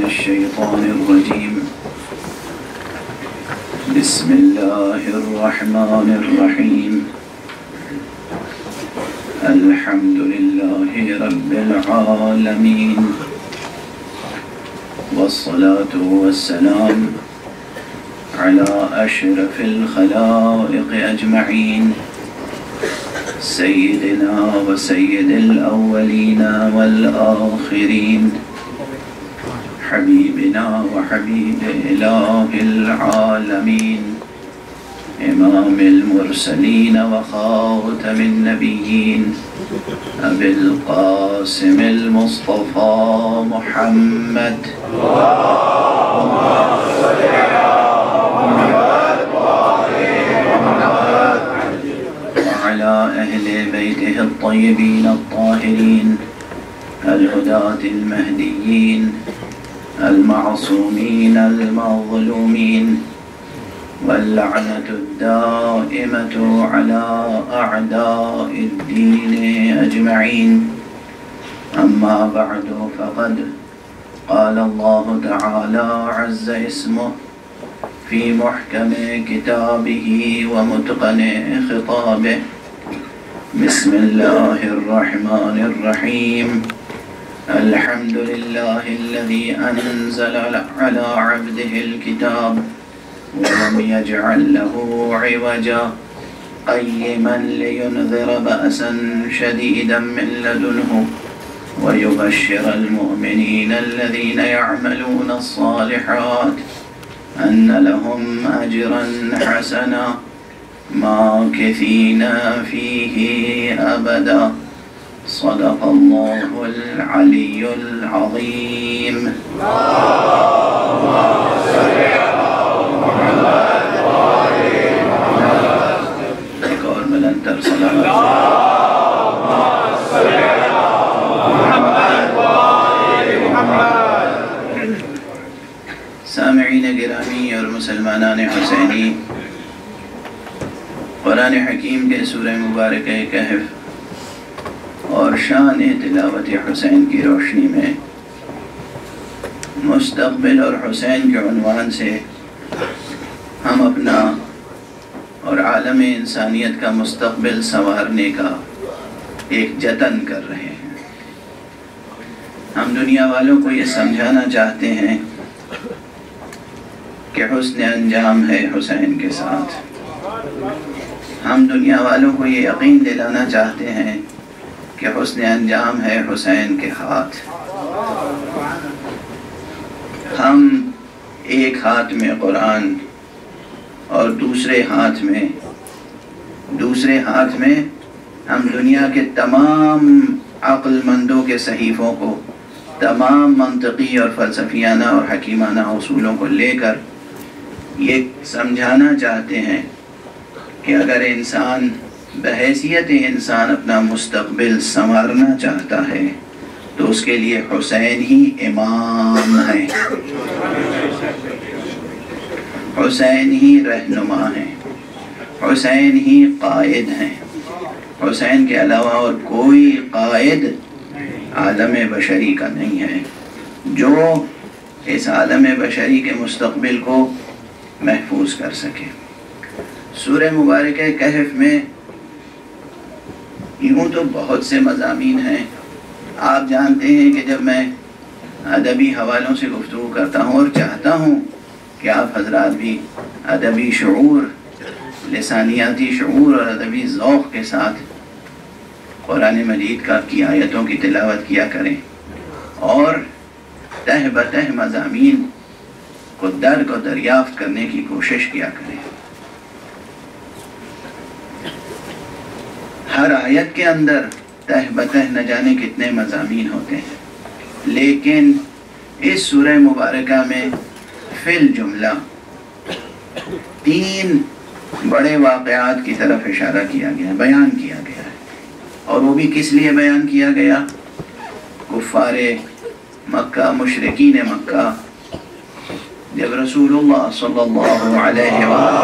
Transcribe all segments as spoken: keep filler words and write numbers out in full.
الشيطان الرجيم. بسم الله الرحمن الرحيم. الحمد لله رب العالمين، والصلاة والسلام على أشرف الخلائق أجمعين، سيدنا وسيد الأولين والآخرين، حبيبنا وحبيب إله العالمين، إمام المرسلين وخاتم النبيين، أبي القاسم المصطفى محمد. اللهم صل على محمد وعلى أهل بيته الطيبين الطاهرين الهداة المهديين المعصومين المظلومين، واللعنة الدائمة على أعداء الدين أجمعين. أما بعد، فقد قال الله تعالى عز اسمه في محكم كتابه ومتقن خطابه. بسم الله الرحمن الرحيم. الحمد لله الذي أنزل على عبده الكتاب ولم يجعل له عوجا قيما لينذر بأسا شديدا من لدنه ويبشر المؤمنين الذين يعملون الصالحات أن لهم أجرا حسنا ماكثين فيه أبدا. صدق الله العلي العظيم. اللهم صل على محمد وآل محمد. ایک اور بلندتر صلوات. اللهم صل على محمد وآل محمد. سامعین گرامی اور مسلمانان حسینی، قرآن حکیم کے سورہ مبارکہ کہف اور شان تلاوت حسین کی روشنی میں مستقبل اور حسین کے عنوان سے ہم اپنا اور عالم انسانیت کا مستقبل سنوارنے کا ایک جتن کر رہے ہیں. ہم دنیا والوں کو یہ سمجھانا چاہتے ہیں کہ حسن انجام ہے حسین کے ساتھ. ہم دنیا والوں کو یہ یقین دلانا چاہتے ہیں کہ حسن انجام ہے حسین کے ہاتھ. ہم ایک ہاتھ میں قرآن اور دوسرے ہاتھ میں دوسرے ہاتھ میں ہم دنیا کے تمام عقل مندوں کے صحیفوں کو، تمام منطقی اور فلسفیانہ اور حکیمانہ اصولوں کو لے کر یہ سمجھانا چاہتے ہیں کہ اگر انسان بحیثیت انسان اپنا مستقبل سنوارنا چاہتا ہے تو اس کے لیے حسین ہی امام ہے، حسین ہی رہنما ہیں، حسین ہی قائد ہیں. حسین کے علاوہ اور کوئی قائد عالم بشری کا نہیں ہے جو اس عالم بشری کے مستقبل کو محفوظ کر سکے. سورہ مبارکہ کہف میں یوں تو بہت سے مضامین ہیں. آپ جانتے ہیں کہ جب میں ادبی حوالوں سے گفتگو کرتا ہوں اور چاہتا ہوں کہ آپ حضرات بھی ادبی شعور، لسانیاتی شعور اور ادبی ذوق کے ساتھ قرآن مجید کا کی آیتوں کی تلاوت کیا کریں اور تہ بتہ مضامین کو درک و دریافت کرنے کی کوشش کیا کریں. ہر آیت کے اندر تہ بتہ نہ جانے کتنے مضامین ہوتے ہیں، لیکن اس سورہ مبارکہ میں فی الجملہ تین بڑے واقعات کی طرف اشارہ کیا گیا، بیان کیا گیا ہے. اور وہ بھی کس لیے بیان کیا گیا؟ کفار مکہ، مشرکین مکہ جب رسول اللہ صلی اللہ علیہ وآلہ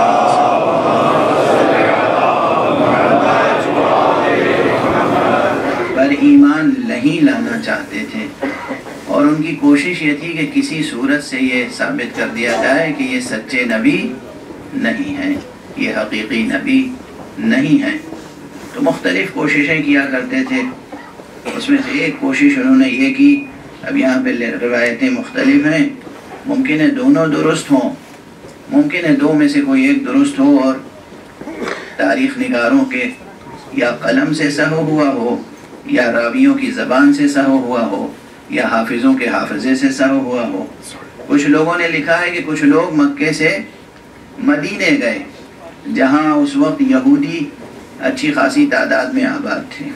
پر ایمان نہیں لانا چاہتے تھے اور ان کی کوشش یہ تھی کہ کسی صورت سے یہ ثابت کر دیا جائے کہ یہ سچے نبی نہیں ہیں، یہ حقیقی نبی نہیں ہیں۔ تو مختلف کوششیں کیا کرتے تھے، اس میں سے ایک کوشش انہوں نے یہ کی، اب یہاں پہ روایتیں مختلف ہیں، ممکن ہے دونوں درست ہوں، ممکن ہے دو میں سے کوئی ایک درست ہو اور تاریخ نگاروں کے یا قلم سے سہو ہوا ہو یا راویوں کی زبان سے سہو ہوا ہو یا حافظوں کے حافظے سے سہو ہوا ہو۔ کچھ لوگوں نے لکھا ہے کہ کچھ لوگ مکے سے مدینے گئے جہاں اس وقت یہودی اچھی خاصی تعداد میں آباد تھے،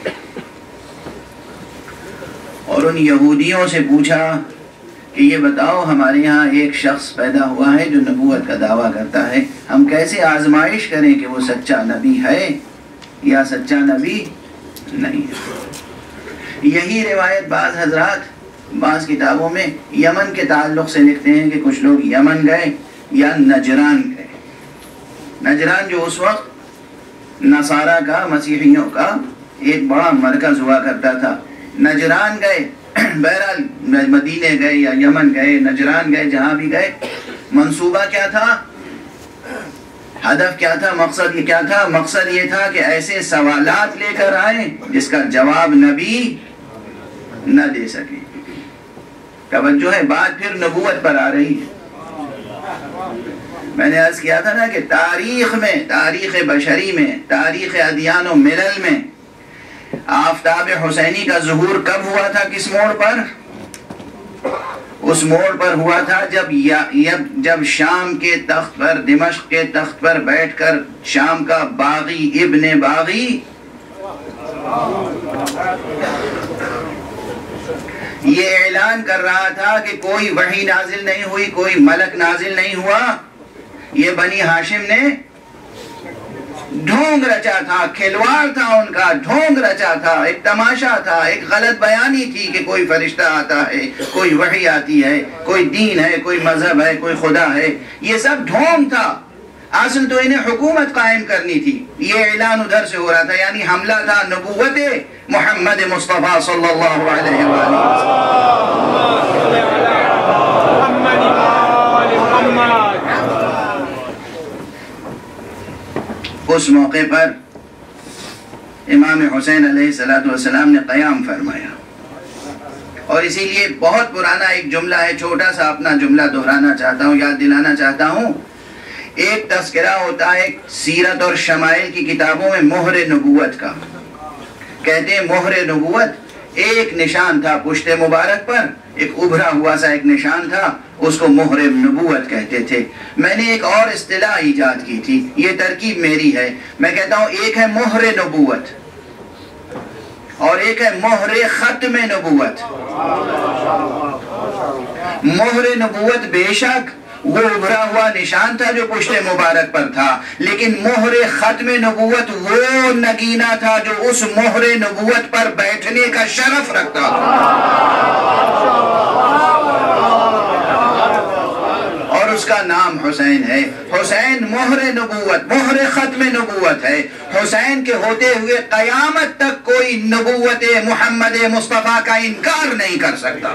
اور ان یہودیوں سے پوچھا کہ یہ بتاؤ ہمارے یہاں ایک شخص پیدا ہوا ہے جو نبوت کا دعویٰ کرتا ہے، ہم کیسے آزمائش کریں کہ وہ سچا نبی ہے یا سچا نبی نہیں ہے۔ یہی روایت بعض حضرات بعض کتابوں میں یمن کے تعلق سے لکھتے ہیں کہ کچھ لوگ یمن گئے یا نجران گئے۔ نجران جو اس وقت نصارہ کا، مسیحیوں کا ایک بڑا مرکز ہوا کرتا تھا، نجران گئے، بہرحال مدینے گئے یا یمن گئے، نجران گئے، جہاں بھی گئے، منصوبہ کیا تھا، ہدف کیا تھا، مقصد یہ کیا تھا؟ مقصد یہ تھا کہ ایسے سوالات لے کر آئیں جس کا جواب نبی نہ دے سکے۔ توجہ ہے، بات پھر نبوت پر آ رہی ہے۔ میں نے عرض کیا تھا نا کہ تاریخ میں، تاریخ بشری میں، تاریخ ادیان و ملل میں آفتاب حسینی کا ظہور کب ہوا تھا؟ کس موڑ پر؟ اس موڑ پر ہوا تھا جب جب شام کے تخت پر، دمشق کے تخت پر بیٹھ کر شام کا باغی ابن باغی یہ اعلان کر رہا تھا کہ کوئی وحی نازل نہیں ہوئی، کوئی ملک نازل نہیں ہوا، یہ بنی ہاشم نے ڈھونگ رچا تھا، کھلواڑ تھا ان کا، ڈھونگ رچا تھا، ایک تماشا تھا، ایک غلط بیانی تھی کہ کوئی فرشتہ آتا ہے، کوئی وحی آتی ہے، کوئی دین ہے، کوئی مذہب ہے، کوئی خدا ہے، یہ سب ڈھونگ تھا۔ اصل تو انہیں حکومت قائم کرنی تھی، یہ اعلان ادھر سے ہو رہا تھا، یعنی حملہ تھا نبوت محمد مصطفیٰ صلی اللہ علیہ وآلہ اس موقع پر امام حسین علیہ السلام نے قیام فرمایا، اور اسی لیے بہت پرانا ایک جملہ ہے، چھوٹا سا اپنا جملہ دہرانا چاہتا ہوں، یاد دلانا چاہتا ہوں۔ ایک تذکرہ ہوتا ہے سیرت اور شمائل کی کتابوں میں مہر نبوت کا، کہتے ہیں مہر نبوت ایک نشان تھا پشت مبارک پر، ایک ابھرا ہوا سا ایک نشان تھا، اس کو مہر نبوت کہتے تھے۔ میں نے ایک اور اصطلاح ایجاد کی تھی، یہ ترکیب میری ہے، میں کہتا ہوں ایک ہے مہر نبوت اور ایک ہے مہر ختم نبوت۔ مہر نبوت بے شک وہ ابھرا ہوا نشان تھا جو پشت مبارک پر تھا، لیکن مہر ختم نبوت وہ نگینہ تھا جو اس مہر نبوت پر بیٹھنے کا شرف رکھتا تھا، اور اس کا نام حسین ہے۔ حسین مہر نبوت، مہر ختم نبوت ہے۔ حسین کے ہوتے ہوئے قیامت تک کوئی نبوت محمد مصطفیٰ کا انکار نہیں کر سکتا۔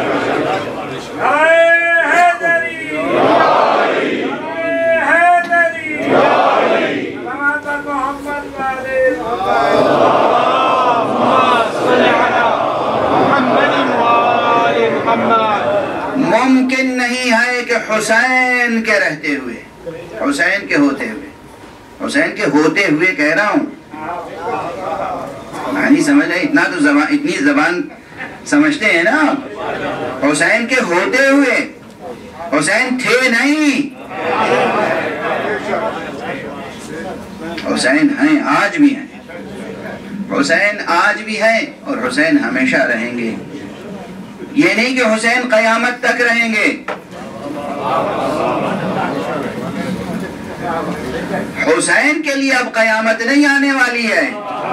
ممکن نہیں ہے کہ حسین کے رہتے ہوئے، حسین کے ہوتے ہوئے، حسین کے ہوتے ہوئے کہہ رہا ہوں، معنی سمجھ رہے، اتنا تو زبان، اتنی زبان سمجھتے ہیں نا، حسین کے ہوتے ہوئے، حسین تھے نہیں، حسین ہیں، آج بھی ہیں، حسین آج بھی ہیں اور حسین ہمیشہ رہیں گے۔ یہ نہیں کہ حسین قیامت تک رہیں گے، حسین کے لیے اب قیامت نہیں آنے والی ہے۔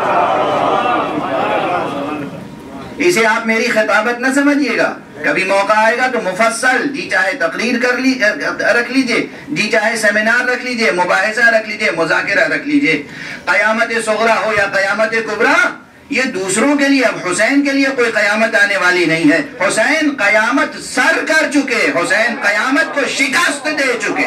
اسے آپ میری خطابت نہ سمجھیے گا، کبھی موقع آئے گا تو مفصل، جی چاہے تقریر کر لی رکھ لیجئے، جی چاہے سیمینار رکھ لیجئے، مباحثہ رکھ لیجئے، مذاکرہ رکھ لیجئے۔ قیامت صغریٰ ہو یا قیامت کبریٰ، یہ دوسروں کے لیے، اب حسین کے لیے کوئی قیامت آنے والی نہیں ہے. حسین قیامت سر کر چکے، حسین قیامت کو شکست دے چکے.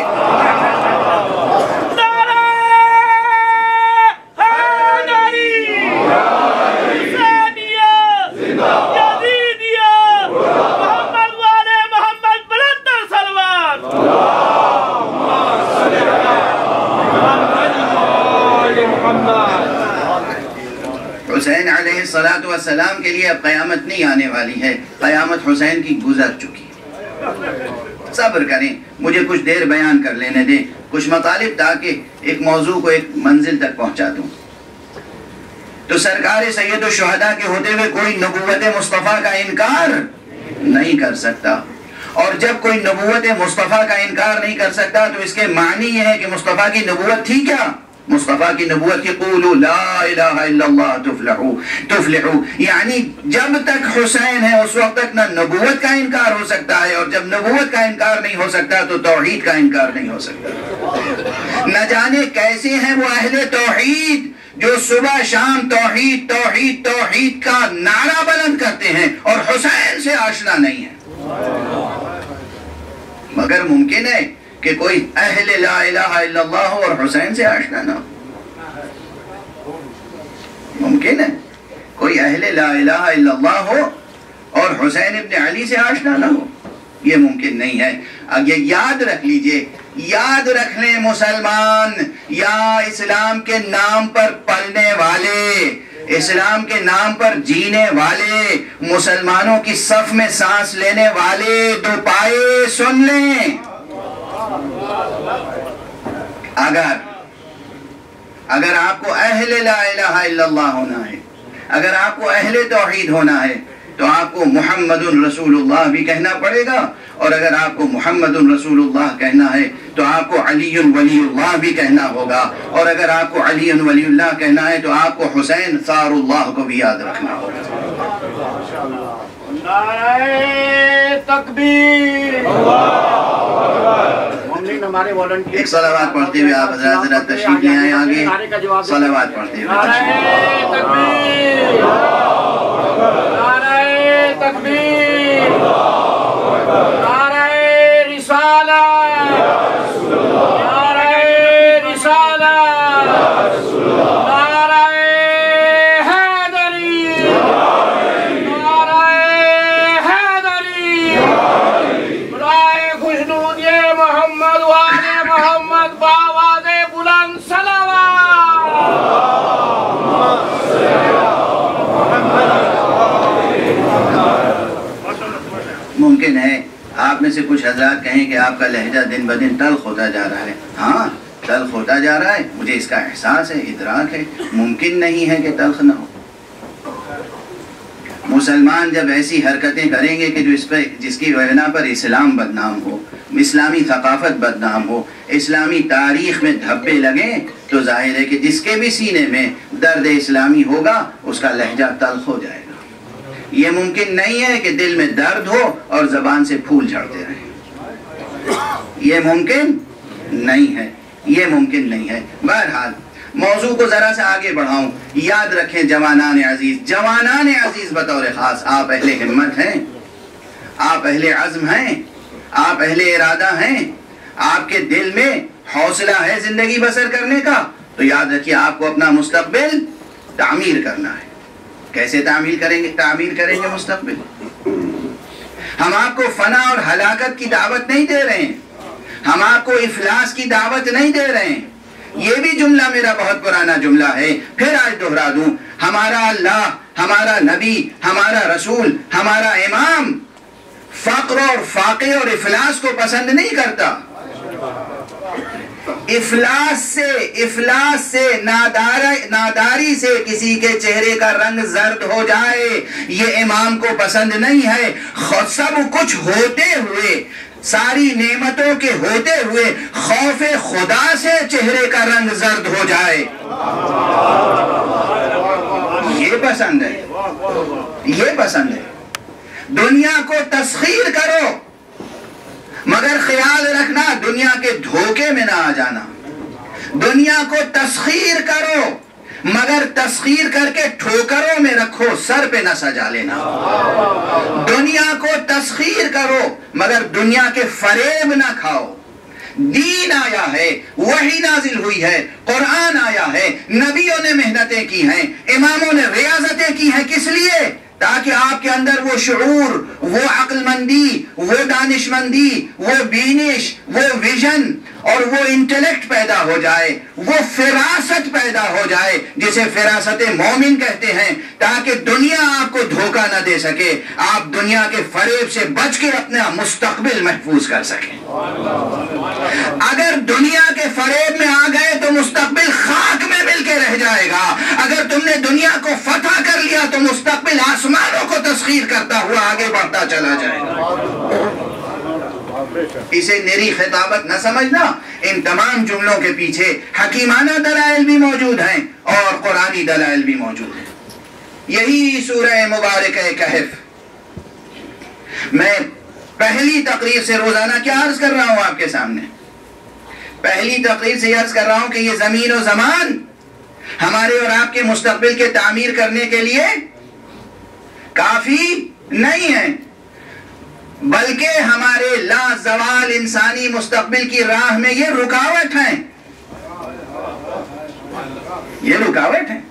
حسین علیہ الصلوۃ والسلام کے لیے اب قیامت نہیں آنے والی ہے، قیامت حسین کی گزر چکی. صبر کریں، مجھے کچھ دیر بیان کر لینے دیں کچھ مطالب، تاکہ ایک موضوع کو ایک منزل تک پہنچا دوں. تو سرکار سید الشہداء کے ہوتے ہوئے کوئی نبوت مصطفیٰ کا انکار نہیں کر سکتا، اور جب کوئی نبوت مصطفیٰ کا انکار نہیں کر سکتا تو اس کے معنی یہ ہے کہ مصطفیٰ کی نبوت تھی کیا؟ مصطفیٰ کی نبوت کی قولوا لا الہ الا اللہ تفلحوا تفلحوا، یعنی جب تک حسین ہے اس وقت تک نہ نبوت کا انکار ہو سکتا ہے، اور جب نبوت کا انکار نہیں ہو سکتا تو توحید کا انکار نہیں ہو سکتا. نہ جانے کیسے ہیں وہ اہل توحید جو صبح شام توحید توحید توحید کا نعرہ بلند کرتے ہیں اور حسین سے آشنا نہیں ہے. مگر ممکن ہے کہ کوئی اہل لا الہ الا اللہ ہو اور حسین سے آشنا نہ ہو. ممکن ہے کوئی اہل لا الہ الا اللہ ہو اور حسین ابن علی سے آشنا نہ ہو. یہ ممکن نہیں ہے. اب یہ یاد رکھ لیجئے، یاد رکھ لیں مسلمان، یا اسلام کے نام پر پلنے والے، اسلام کے نام پر جینے والے، مسلمانوں کی صف میں سانس لینے والے دو پائے سن لیں. اگر اگر آپ کو اہل لا الہ الا اللہ ہونا ہے، اگر آپ کو اہل توحید ہونا ہے، تو آپ کو محمد رسول اللہ بھی کہنا پڑے گا، اور اگر آپ کو محمد رسول اللہ کہنا ہے تو آپ کو علی ولی اللہ بھی کہنا ہوگا، اور اگر آپ کو علی ولی اللہ کہنا ہے تو آپ کو حسین ثار اللہ کو بھی یاد رکھنا ہوگا. نعرہ تکبیر. ایک صلوات پڑھتے ہوئے آپ حضرات ذرا تشریف لے آئیں آگے. صلوات پڑھتے ہوئے نعرہ تکبیر. نعرہ تکبیر. نعرہ رسالت. نعرہ رسالت. نعرہ حیدری. نعرہ حیدری. برائے خوشنود یہ محمد والے محمد باواز بلند صلوات. ممکن ہے آپ میں سے کچھ حضرات کہیں کہ آپ کا لہجہ دن بدن تلخ ہوتا جا رہا ہے. ہاں تلخ ہوتا جا رہا ہے، مجھے اس کا احساس ہے، ادراک ہے. ممکن نہیں ہے کہ تلخ نہ ہو. مسلمان جب ایسی حرکتیں کریں گے کہ جو اس پہ جس کی بنا پر اسلام بدنام ہو، اسلامی ثقافت بدنام ہو، اسلامی تاریخ میں دھبے لگیں، تو ظاہر ہے کہ جس کے بھی سینے میں درد اسلامی ہوگا اس کا لہجہ تلخ ہو جائے گا. یہ ممکن نہیں ہے کہ دل میں درد ہو اور زبان سے پھول جھڑتے رہیں. یہ ممکن نہیں ہے، یہ ممکن نہیں ہے. بہرحال موضوع کو ذرا سے آگے بڑھاؤں. یاد رکھیں جوانان عزیز، جوانان عزیز بطور خاص آپ اہل ہمت ہیں، آپ اہل عزم ہیں، آپ اہل ارادہ ہیں، آپ کے دل میں حوصلہ ہے زندگی بسر کرنے کا، تو یاد رکھیے آپ کو اپنا مستقبل تعمیر کرنا ہے. کیسے تعمیر کریں گے تعمیر کریں گے مستقبل؟ ہم آپ کو فنا اور ہلاکت کی دعوت نہیں دے رہے ہیں، ہم آپ کو افلاس کی دعوت نہیں دے رہے ہیں. یہ بھی جملہ میرا بہت پرانا جملہ ہے، پھر آج دوہرا دوں. ہمارا اللہ، ہمارا نبی، ہمارا رسول، ہمارا امام فقر اور فاقے اور افلاس کو پسند نہیں کرتا. افلاس سے افلاس سے ناداری سے کسی کے چہرے کا رنگ زرد ہو جائے یہ امام کو پسند نہیں ہے. سب کچھ ہوتے ہوئے، ساری نعمتوں کے ہوتے ہوئے خوف خدا سے چہرے کا رنگ زرد ہو جائے یہ پسند ہے، یہ پسند ہے. دنیا کو تسخیر کرو مگر خیال رکھنا دنیا کے دھوکے میں نہ آ جانا. دنیا کو تسخیر کرو مگر تسخیر کر کے ٹھوکروں میں رکھو، سر پہ نہ سجا لینا۔ دنیا کو تسخیر کرو مگر دنیا کے فریب نہ کھاؤ۔ دین آیا ہے، وحی نازل ہوئی ہے، قرآن آیا ہے، نبیوں نے محنتیں کی ہیں، اماموں نے ریاضتیں کی ہیں، کس لیے؟ تاکہ آپ کے اندر وہ شعور، وہ عقل مندی، وہ دانش مندی، وہ بینش، وہ ویژن اور وہ انٹلیکٹ پیدا ہو جائے، وہ فراست پیدا ہو جائے جسے فراست مومن کہتے ہیں، تاکہ دنیا آپ کو دھوکہ نہ دے سکے، آپ دنیا کے فریب سے بچ کے اپنا مستقبل محفوظ کر سکیں۔ اگر دنیا کے فریب میں آ گئے تو مستقبل خاک میں مل کے رہ جائے گا، اگر تم نے دنیا کو فتح کر لیا تو مستقبل آسمانوں کو تسخیر کرتا ہوا آگے بڑھتا چلا جائے گا۔ اسے نری خطابت نہ سمجھنا، ان تمام جملوں کے پیچھے حکیمانہ دلائل بھی موجود ہیں اور قرآنی دلائل بھی موجود ہیں۔ یہی سورہ مبارکہ کہف میں پہلی تقریر سے روزانہ کیا عرض کر رہا ہوں آپ کے سامنے؟ پہلی تقریر سے یہ عرض کر رہا ہوں کہ یہ زمین و زمان ہمارے اور آپ کے مستقبل کے تعمیر کرنے کے لیے کافی نہیں ہے، بلکہ ہمارے لا زوال انسانی مستقبل کی راہ میں یہ رکاوٹ ہیں، یہ رکاوٹ ہیں۔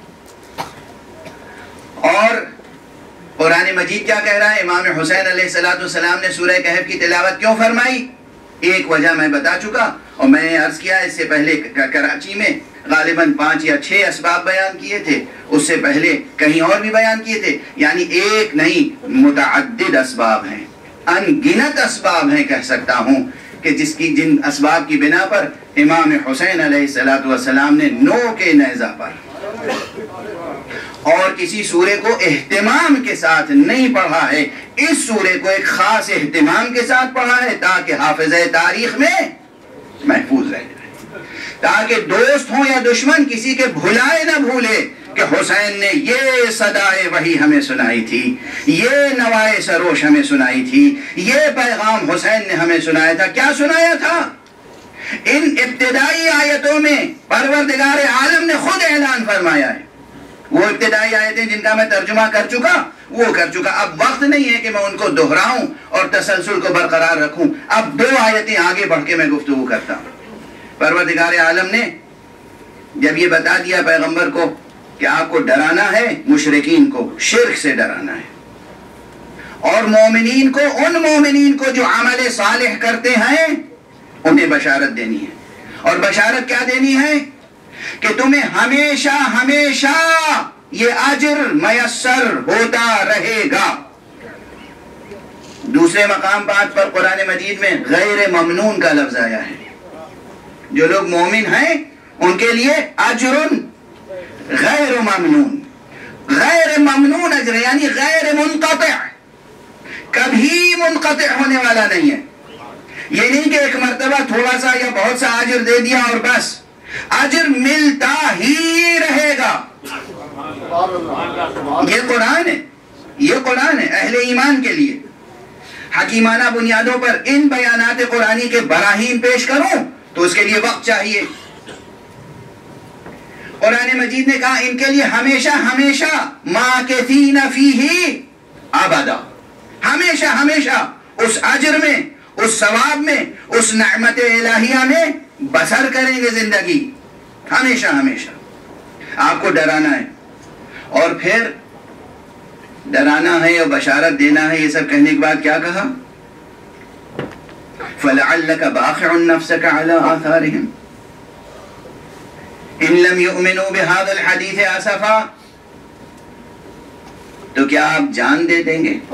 اور قرآن مجید کیا کہہ رہا ہے؟ امام حسین علیہ السلام نے سورہ کہف کی تلاوت کیوں فرمائی؟ ایک وجہ میں بتا چکا، اور میں نے عرض کیا اس سے پہلے کراچی میں غالباً پانچ یا چھ اسباب بیان کیے تھے، اس سے پہلے کہیں اور بھی بیان کیے تھے، یعنی ایک نہیں متعدد اسباب ہیں، ان گنت اسباب ہیں کہہ سکتا ہوں، کہ جس کی جن اسباب کی بنا پر امام حسین علیہ السلام نے نو کے نیزہ پر اور کسی سورے کو اہتمام کے ساتھ نہیں پڑھا ہے، اس سورے کو ایک خاص اہتمام کے ساتھ پڑھا ہے تاکہ حافظہ تاریخ میں محفوظ رہ جائے، تاکہ دوست ہوں یا دشمن کسی کے بھلائے نہ بھولے کہ حسین نے یہ صدائے وحی ہمیں سنائی تھی، یہ نوائے سروش ہمیں سنائی تھی، یہ پیغام حسین نے ہمیں سنایا تھا۔ کیا سنایا تھا؟ ان ابتدائی آیتوں میں پروردگار عالم نے خود اعلان فرمایا ہے، وہ ابتدائی آیتیں جن کا میں ترجمہ کر چکا وہ کر چکا، اب وقت نہیں ہے کہ میں ان کو دہراؤں اور تسلسل کو برقرار رکھوں، اب دو آیتیں آگے بڑھ کے میں گفتگو کرتا ہوں۔ پروردگار عالم نے جب یہ بتا دیا پیغمبر کو کہ آپ کو ڈرانا ہے، مشرکین کو شرک سے ڈرانا ہے، اور مومنین کو، ان مومنین کو جو عمل صالح کرتے ہیں انہیں بشارت دینی ہے، اور بشارت کیا دینی ہے؟ کہ تمہیں ہمیشہ ہمیشہ یہ اجر میسر ہوتا رہے گا۔ دوسرے مقام بات پر قرآن مجید میں غیر ممنون کا لفظ آیا ہے، جو لوگ مومن ہیں ان کے لیے اجر غیر ممنون، غیر ممنون اجر یعنی غیر منقطع، کبھی منقطع ہونے والا نہیں ہے۔ یہ نہیں کہ ایک مرتبہ تھوڑا سا یا بہت سا اجر دے دیا اور بس، اجر ملتا ہی رہے گا۔ یہ قرآن ہے، یہ قرآن ہے اہل ایمان کے لیے۔ حکیمانہ بنیادوں پر ان بیانات قرآنی کے براہین پیش کروں تو اس کے لیے وقت چاہیے۔ قرآن مجید نے کہا ان کے لیے ہمیشہ ہمیشہ ماکثین فیہ ابدا، ہمیشہ ہمیشہ اس اجر میں، اس ثواب میں، اس نعمت الہیہ میں بسر کریں گے زندگی، ہمیشہ ہمیشہ۔ آپ کو ڈرانا ہے، اور پھر ڈرانا ہے اور بشارت دینا ہے، یہ سب کہنے کے بعد کیا کہا؟ فَلَعَلَّكَ بَاخِعٌ نَفْسَكَ عَلَىٰ آثَارِهِمْ إِن لَمْ يُؤْمِنُوا بِهَذَا الْحَدِيثِ آسَفًا۔ تو کیا آپ جان دے دیں گے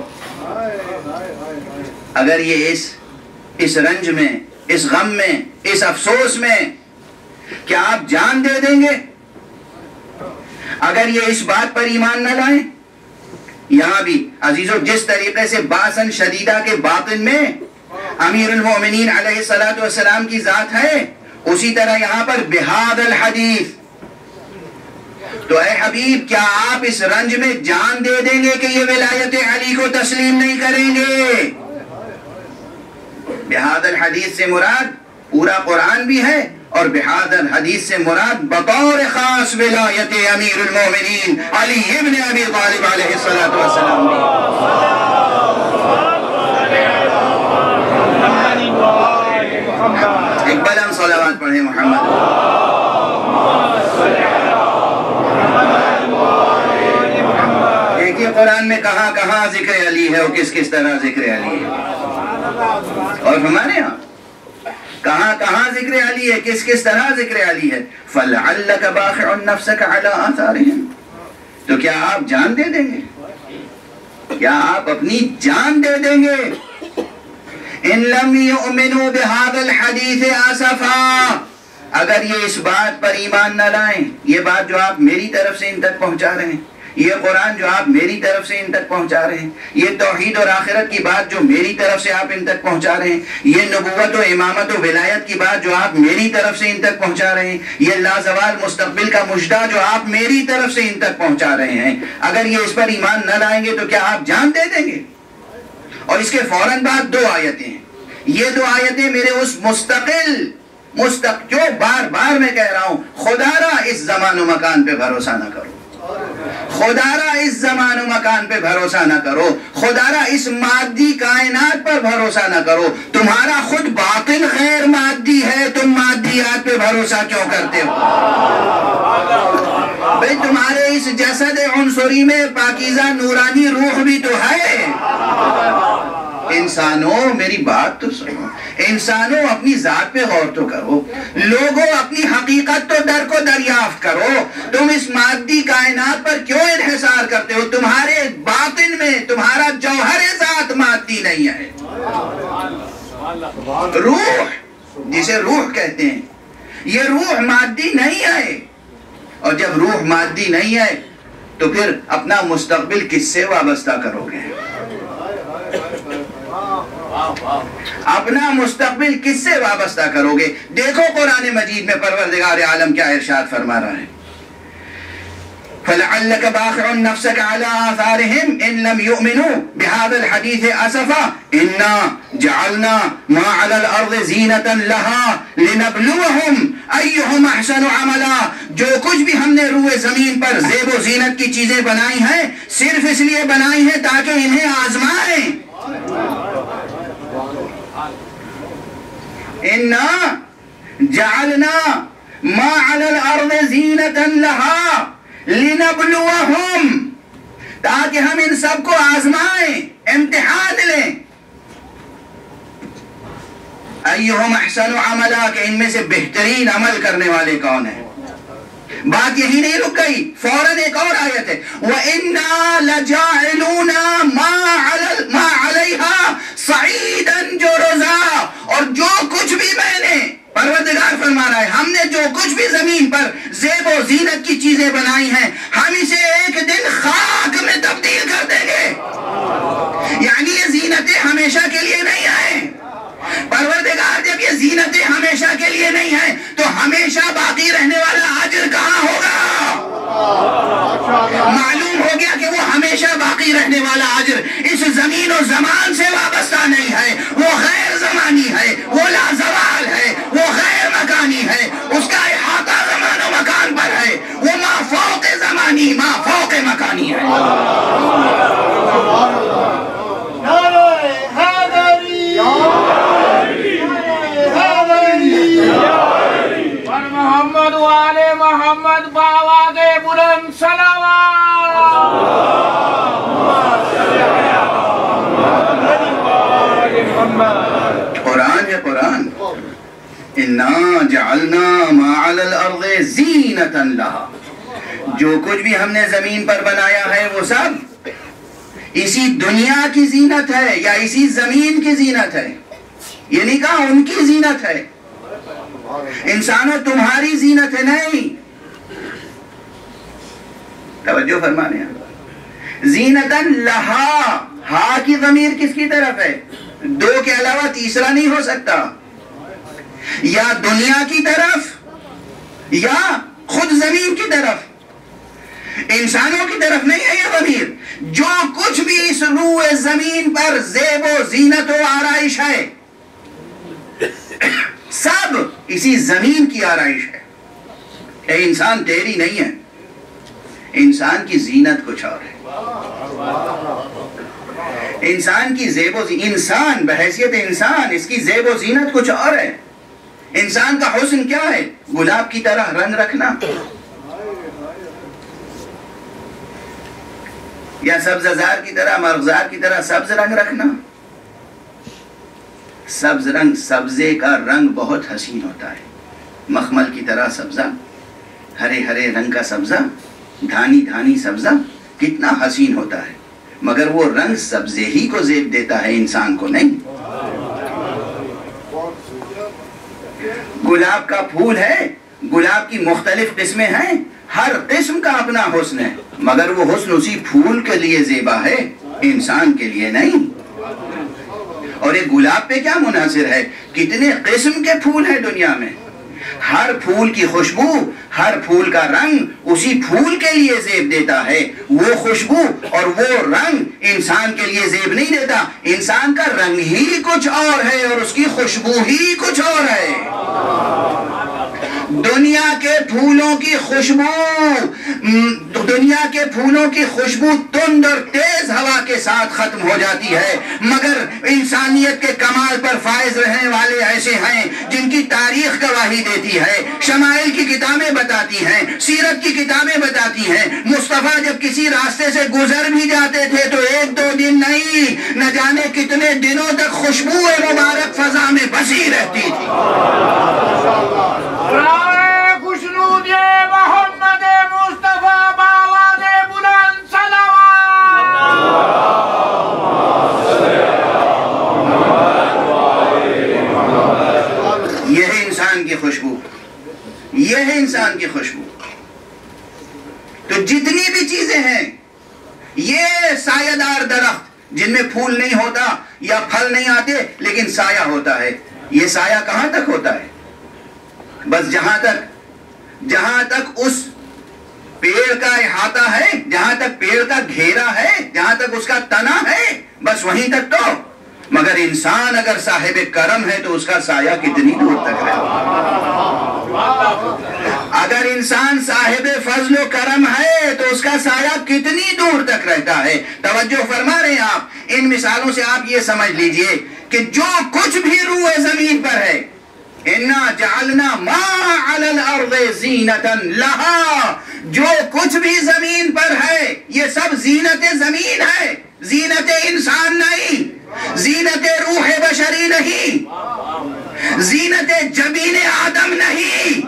اگر یہ اس اس رنج میں، اس غم میں، اس افسوس میں، کیا آپ جان دے دیں گے اگر یہ اس بات پر ایمان نہ لائیں؟ یہاں بھی عزیزو جس طریقے سے باسن شدیدہ کے باطن میں امیر المومنین علیہ الصلوۃ والسلام کی ذات ہے، اسی طرح یہاں پر بہاد الحدیث۔ تو اے حبیب کیا آپ اس رنج میں جان دے دیں گے کہ یہ ولایت علی کو تسلیم نہیں کریں گے؟ بہاد الحدیث سے مراد پورا قرآن بھی ہے اور بہادر حدیث سے مراد بطور خاص ولایت امیر المومنین علی ابن ابی طالب علیہ الصلوۃ والسلام بھی۔ ایک بلند صلوات پڑھیں محمد۔ دیکھیے قرآن میں کہاں کہاں ذکر علی ہے اور کس کس طرح ذکر علی ہے، اور ہمارے ہاں کہاں کہاں ذکر علی ہے، کس کس طرح ذکر علی ہے۔ فَلَعَلَّكَ بَاخِعٌ نَفْسَكَ عَلَىٰ آثَارِهِمْ، تو کیا آپ جان دے دیں گے، کیا آپ اپنی جان دے دیں گے؟ ان لم یؤمنوا بهذا الحدیث آسفا، اگر یہ اس بات پر ایمان نہ لائیں، یہ بات جو آپ میری طرف سے ان تک پہنچا رہے ہیں، یہ قرآن جو آپ میری طرف سے ان تک پہنچا رہے ہیں، یہ توحید اور آخرت کی بات جو میری طرف سے آپ ان تک پہنچا رہے ہیں، یہ نبوت و امامت و ولایت کی بات جو آپ میری طرف سے ان تک پہنچا رہے ہیں، یہ لازوال مستقبل کا مژدہ جو آپ میری طرف سے ان تک پہنچا رہے ہیں، اگر یہ اس پر ایمان نہ لائیں گے تو کیا آپ جان دے دیں گے؟ اور اس کے فوراً بعد دو آیتیں ہیں، یہ دو آیتیں میرے اس مستقل مستق جو بار بار میں کہہ رہا ہوں، خدا را اس زمان و مکان پہ بھروسہ نہ کرو، خدا را اس زمان و مکان پہ بھروسہ نہ کرو، خدا را اس مادی کائنات پر بھروسہ نہ کرو، تمہارا خود باطن غیر مادی ہے، تم مادیات پہ بھروسہ کیوں کرتے ہو؟ بھئی تمہارے اس جسد عنصری میں پاکیزہ نورانی روح بھی تو ہے۔ انسانوں میری بات تو سنو، انسانوں اپنی ذات پہ غور تو کرو، لوگوں اپنی حقیقت تو در کو دریافت کرو، تم اس مادی کائنات پر کیوں انحصار کرتے ہو؟ تمہارے باطن میں تمہارا جوہر ذات مادی نہیں ہے، روح جسے روح کہتے ہیں، یہ روح مادی نہیں ہے، اور جب روح مادی نہیں ہے تو پھر اپنا مستقبل کس سے وابستہ کرو گے؟ اپنا مستقبل کس سے وابستہ کرو گے؟ دیکھو قرآن مجید میں پروردگار عالم کیا ارشاد فرما رہا ہے، فَلَعَلَّكَ بَاخِعٌ نَفْسَكَ عَلَىٰ آثَارِهِمْ إِن لَمْ يُؤْمِنُوا بِهَذَا الْحَدِيثِ أَسَفًا إِنَّا جَعَلْنَا مَا عَلَى الْأَرْضِ زِينَةً لَهَا لِنَبْلُوَهُمْ أَيُّهُمْ أَحْسَنُ عَمَلًا، جو کچھ بھی ہم نے روئے زمین پر زیب و زینت کی چیزیں بنائی ہیں صرف اس لیے بنائی ہیں تاکہ انہیں آزمائیں۔ إِنَّا جَعَلْنَا مَا عَلَى الْأَرْضِ زِينَةً لَهَا لِنَبْلُوَهُمْ، تاکہ ہم ان سب کو آزمائیں، امتحان لیں، اَيُّهُمْ أَحْسَنُ عَمَلًا، کہ ان میں سے بہترین عمل کرنے والے کون ہیں۔ بات یہی نہیں رک گئی، فوراً ایک اور آیت ہے، وَإِنَّا لَجَاعِلُونَ مَا عَلَيْهَا صَعِيدًا جُرُزًا، اور جو کچھ بھی میں نے، پروردگار فرما رہا ہے، ہم نے جو کچھ بھی زمین پر زیب و زینت کی چیزیں بنائی ہیں ہم اسے ایک دن خاک میں تبدیل کر دیں گے، یعنی یہ زینتیں ہمیشہ کے لیے نہیں ہیں۔ پروردگار جب یہ زینتیں ہمیشہ کے لیے نہیں ہیں تو ہمیشہ باقی رہنے والا اجر کہاں ہوگا؟ معلوم ہو گیا کہ وہ ہمیشہ باقی رہنے والا اجر اس زمین و زمان سے وابستہ نہیں ہے، وہ غیر زمانی ہے، وہ لازوال ہے، وہ غیر مکانی ہے، اس کا احاطہ زمان و مکان پر ہے، وہ ما فوق زمانی ما فوق مکانی ہے۔ محمد والے محمد باواد بلند صلوات۔ قرآن ہے قرآن، اِنَّا جَعَلْنَا مَا عَلَى الْأَرْضِ زِينَةً لَهَا، جو کچھ بھی ہم نے زمین پر بنایا ہے وہ سب اسی دنیا کی زینت ہے یا اسی زمین کی زینت ہے، یہ نہیں کہا ان کی زینت ہے، انسانوں تمہاری زینت ہے نہیں، توجہ فرمانے ہیں، زینتاً لہا، ہا کی ضمیر کس کی طرف ہے؟ دو کے علاوہ تیسرا نہیں ہو سکتا، یا دنیا کی طرف یا خود زمین کی طرف، انسانوں کی طرف نہیں ہے یہ ضمیر، جو کچھ بھی اس روئے زمین پر زیب و زینت و آرائش ہے سب اسی زمین کی آرائش ہے. اے انسان تیری نہیں ہے، انسان کی زینت کچھ اور ہے. انسان کی زیب و زینت، انسان بحیثیت انسان اس کی زیب و زینت کچھ اور ہے. انسان کا حسن کیا ہے؟ گلاب کی طرح رنگ رکھنا یا سبززار کی طرح مرغزار کی طرح سبز رنگ رکھنا. سبز رنگ، سبزے کا رنگ بہت حسین ہوتا ہے. مخمل کی طرح سبزہ، ہرے ہرے رنگ کا سبزہ، دھانی دھانی سبزہ کتنا حسین ہوتا ہے، مگر وہ رنگ سبزے ہی کو زیب دیتا ہے، انسان کو نہیں. گلاب کا پھول ہے، گلاب کی مختلف قسمیں ہیں، ہر قسم کا اپنا حسن ہے، مگر وہ حسن اسی پھول کے لیے زیبا ہے، انسان کے لیے نہیں. اور یہ گلاب پہ کیا منحصر ہے؟ کتنے قسم کے پھول ہیں دنیا میں. ہر پھول کی خوشبو، ہر پھول کا رنگ اسی پھول کے لیے زیب دیتا ہے. وہ خوشبو اور وہ رنگ انسان کے لیے زیب نہیں دیتا. انسان کا رنگ ہی کچھ اور ہے اور اس کی خوشبو ہی کچھ اور ہے. دنیا کے پھولوں کی خوشبو دنیا کے پھولوں کی خوشبو تند اور تیز ہوا کے ساتھ ختم ہو جاتی ہے، مگر انسانیت کے کمال پر فائز رہنے والے ایسے ہیں جن کی تاریخ گواہی دیتی ہے، شمائل کی کتابیں بتاتی ہیں، سیرت کی کتابیں بتاتی ہیں. مصطفیٰ جب کسی راستے سے گزر بھی جاتے تھے تو ایک دو دن نہیں، نہ جانے کتنے دنوں تک خوشبو مبارک فضا میں بسی رہتی تھی. خوشنود محمد مصطفیٰ باواد بلند صلوات. یہ ہے انسان کی خوشبو، یہ ہے انسان کی خوشبو. تو جتنی بھی چیزیں ہیں، یہ سایہ دار درخت جن میں پھول نہیں ہوتا یا پھل نہیں آتے لیکن سایہ ہوتا ہے، یہ سایہ کہاں تک ہوتا ہے؟ بس جہاں تک جہاں تک اس پیڑ کا احاطہ ہے، جہاں تک پیڑ کا گھیرا ہے، جہاں تک اس کا تنا ہے، بس وہیں تک تو. مگر انسان اگر صاحب کرم ہے تو اس کا سایہ کتنی دور تک رہتا ہے. اگر انسان صاحب فضل و کرم ہے تو اس کا سایہ کتنی دور تک رہتا ہے. توجہ فرما رہے ہیں آپ. ان مثالوں سے آپ یہ سمجھ لیجئے کہ جو کچھ بھی روح زمین پر ہے، اِنَّا جَعَلْنَا مَا عَلَى الْأَرْضِ زِينَةً لَهَا، جو کچھ بھی زمین پر ہے یہ سب زینت زمین ہے، زینت انسان نہیں، زینت روح بشری نہیں، زینت جبین آدم نہیں.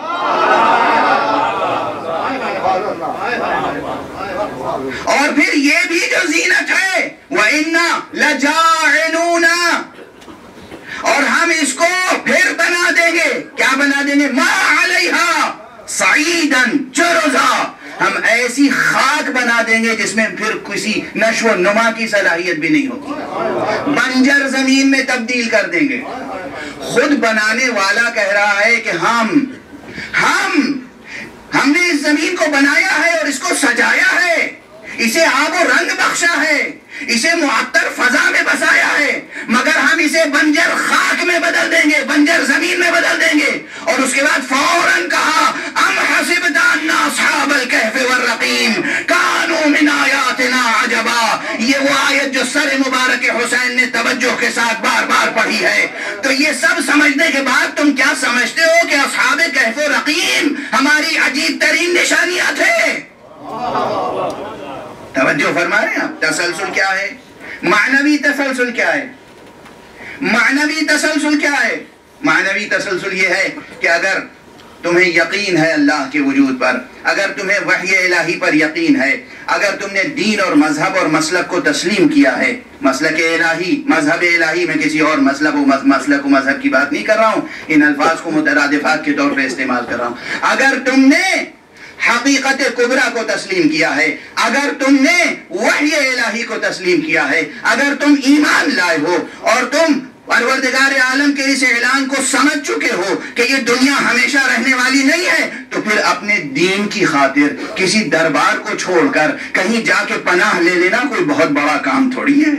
اور پھر یہ بھی جو زینت ہے وَإِنَّا لَجَاعِلُونَ، اور ہم اس کو پھر بنا دیں گے. کیا بنا دیں گے؟ ما علیہا صعیدن جرزا، ہم ایسی خاک بنا دیں گے جس میں پھر کسی نشو و نما کی صلاحیت بھی نہیں ہوگی. بنجر زمین میں تبدیل کر دیں گے. خود بنانے والا کہہ رہا ہے کہ ہم ہم ہم نے اس زمین کو بنایا ہے اور اس کو سجایا ہے، اسے آب و رنگ بخشا ہے، اسے معطر فضا میں بسایا ہے، مگر ہم اسے بنجر خاک میں بدل دیں گے، بنجر زمین میں بدل دیں گے. اور اس کے بعد فوراً کہا ام حسبت ان اصحاب الکہف والرقیم کانوا من آیاتنا عجبا. یہ وہ آیت جو سر مبارک حسین نے توجہ کے ساتھ بار بار پڑھی ہے. تو یہ سب سمجھنے کے بعد تم کیا سمجھتے ہو کہ اصحاب کہف و رقیم ہماری عجیب ترین نشانیاں تھے؟ توجہ فرما رہے ہیں آپ. تسلسل کیا ہے؟ معنوی تسلسل کیا ہے؟ معنوی تسلسل کیا ہے؟ معنوی تسلسل یہ ہے کہ اگر تمہیں یقین ہے اللہ کے وجود پر، اگر تمہیں وحی الہی پر یقین ہے، اگر تم نے دین اور مذہب اور مسلک کو تسلیم کیا ہے، مسلک الہی، مذہب الہی، میں کسی اور مسلک و مسلک و مذہب کی بات نہیں کر رہا ہوں، ان الفاظ کو مترادفات کے طور پہ استعمال کر رہا ہوں. اگر تم نے حقیقت کبریٰ کو تسلیم کیا ہے، اگر تم نے وحی الہی کو تسلیم کیا ہے، اگر تم ایمان لائے ہو اور تم پروردگار عالم کے اس اعلان کو سمجھ چکے ہو کہ یہ دنیا ہمیشہ رہنے والی نہیں ہے، تو پھر اپنے دین کی خاطر کسی دربار کو چھوڑ کر کہیں جا کے پناہ لے لینا کوئی بہت بڑا کام تھوڑی ہے.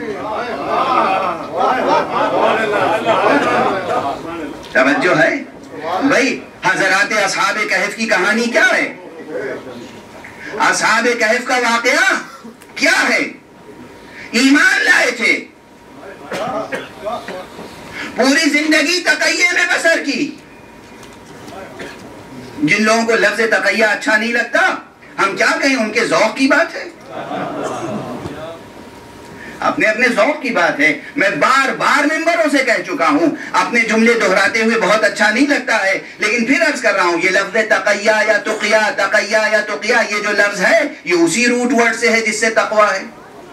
توجہ ہے؟ کہف کی کہانی کیا ہے؟ اصحاب کہف کا واقعہ کیا ہے؟ ایمان لائے تھے، پوری زندگی تقیے میں بسر کی. جن لوگوں کو لفظ تقیہ اچھا نہیں لگتا، ہم کیا کہیں، ان کے ذوق کی بات ہے، اپنے اپنے ذوق کی بات ہے. میں بار بار ممبروں سے کہہ چکا ہوں، اپنے جملے دہراتے ہوئے بہت اچھا نہیں لگتا ہے، لیکن پھر عرض کر رہا ہوں، یہ لفظ تقیہ یا تقیہ، تقیہ یا تقیہ، یہ جو لفظ ہے یہ اسی روٹ ورڈ سے ہے جس سے تقوی ہے.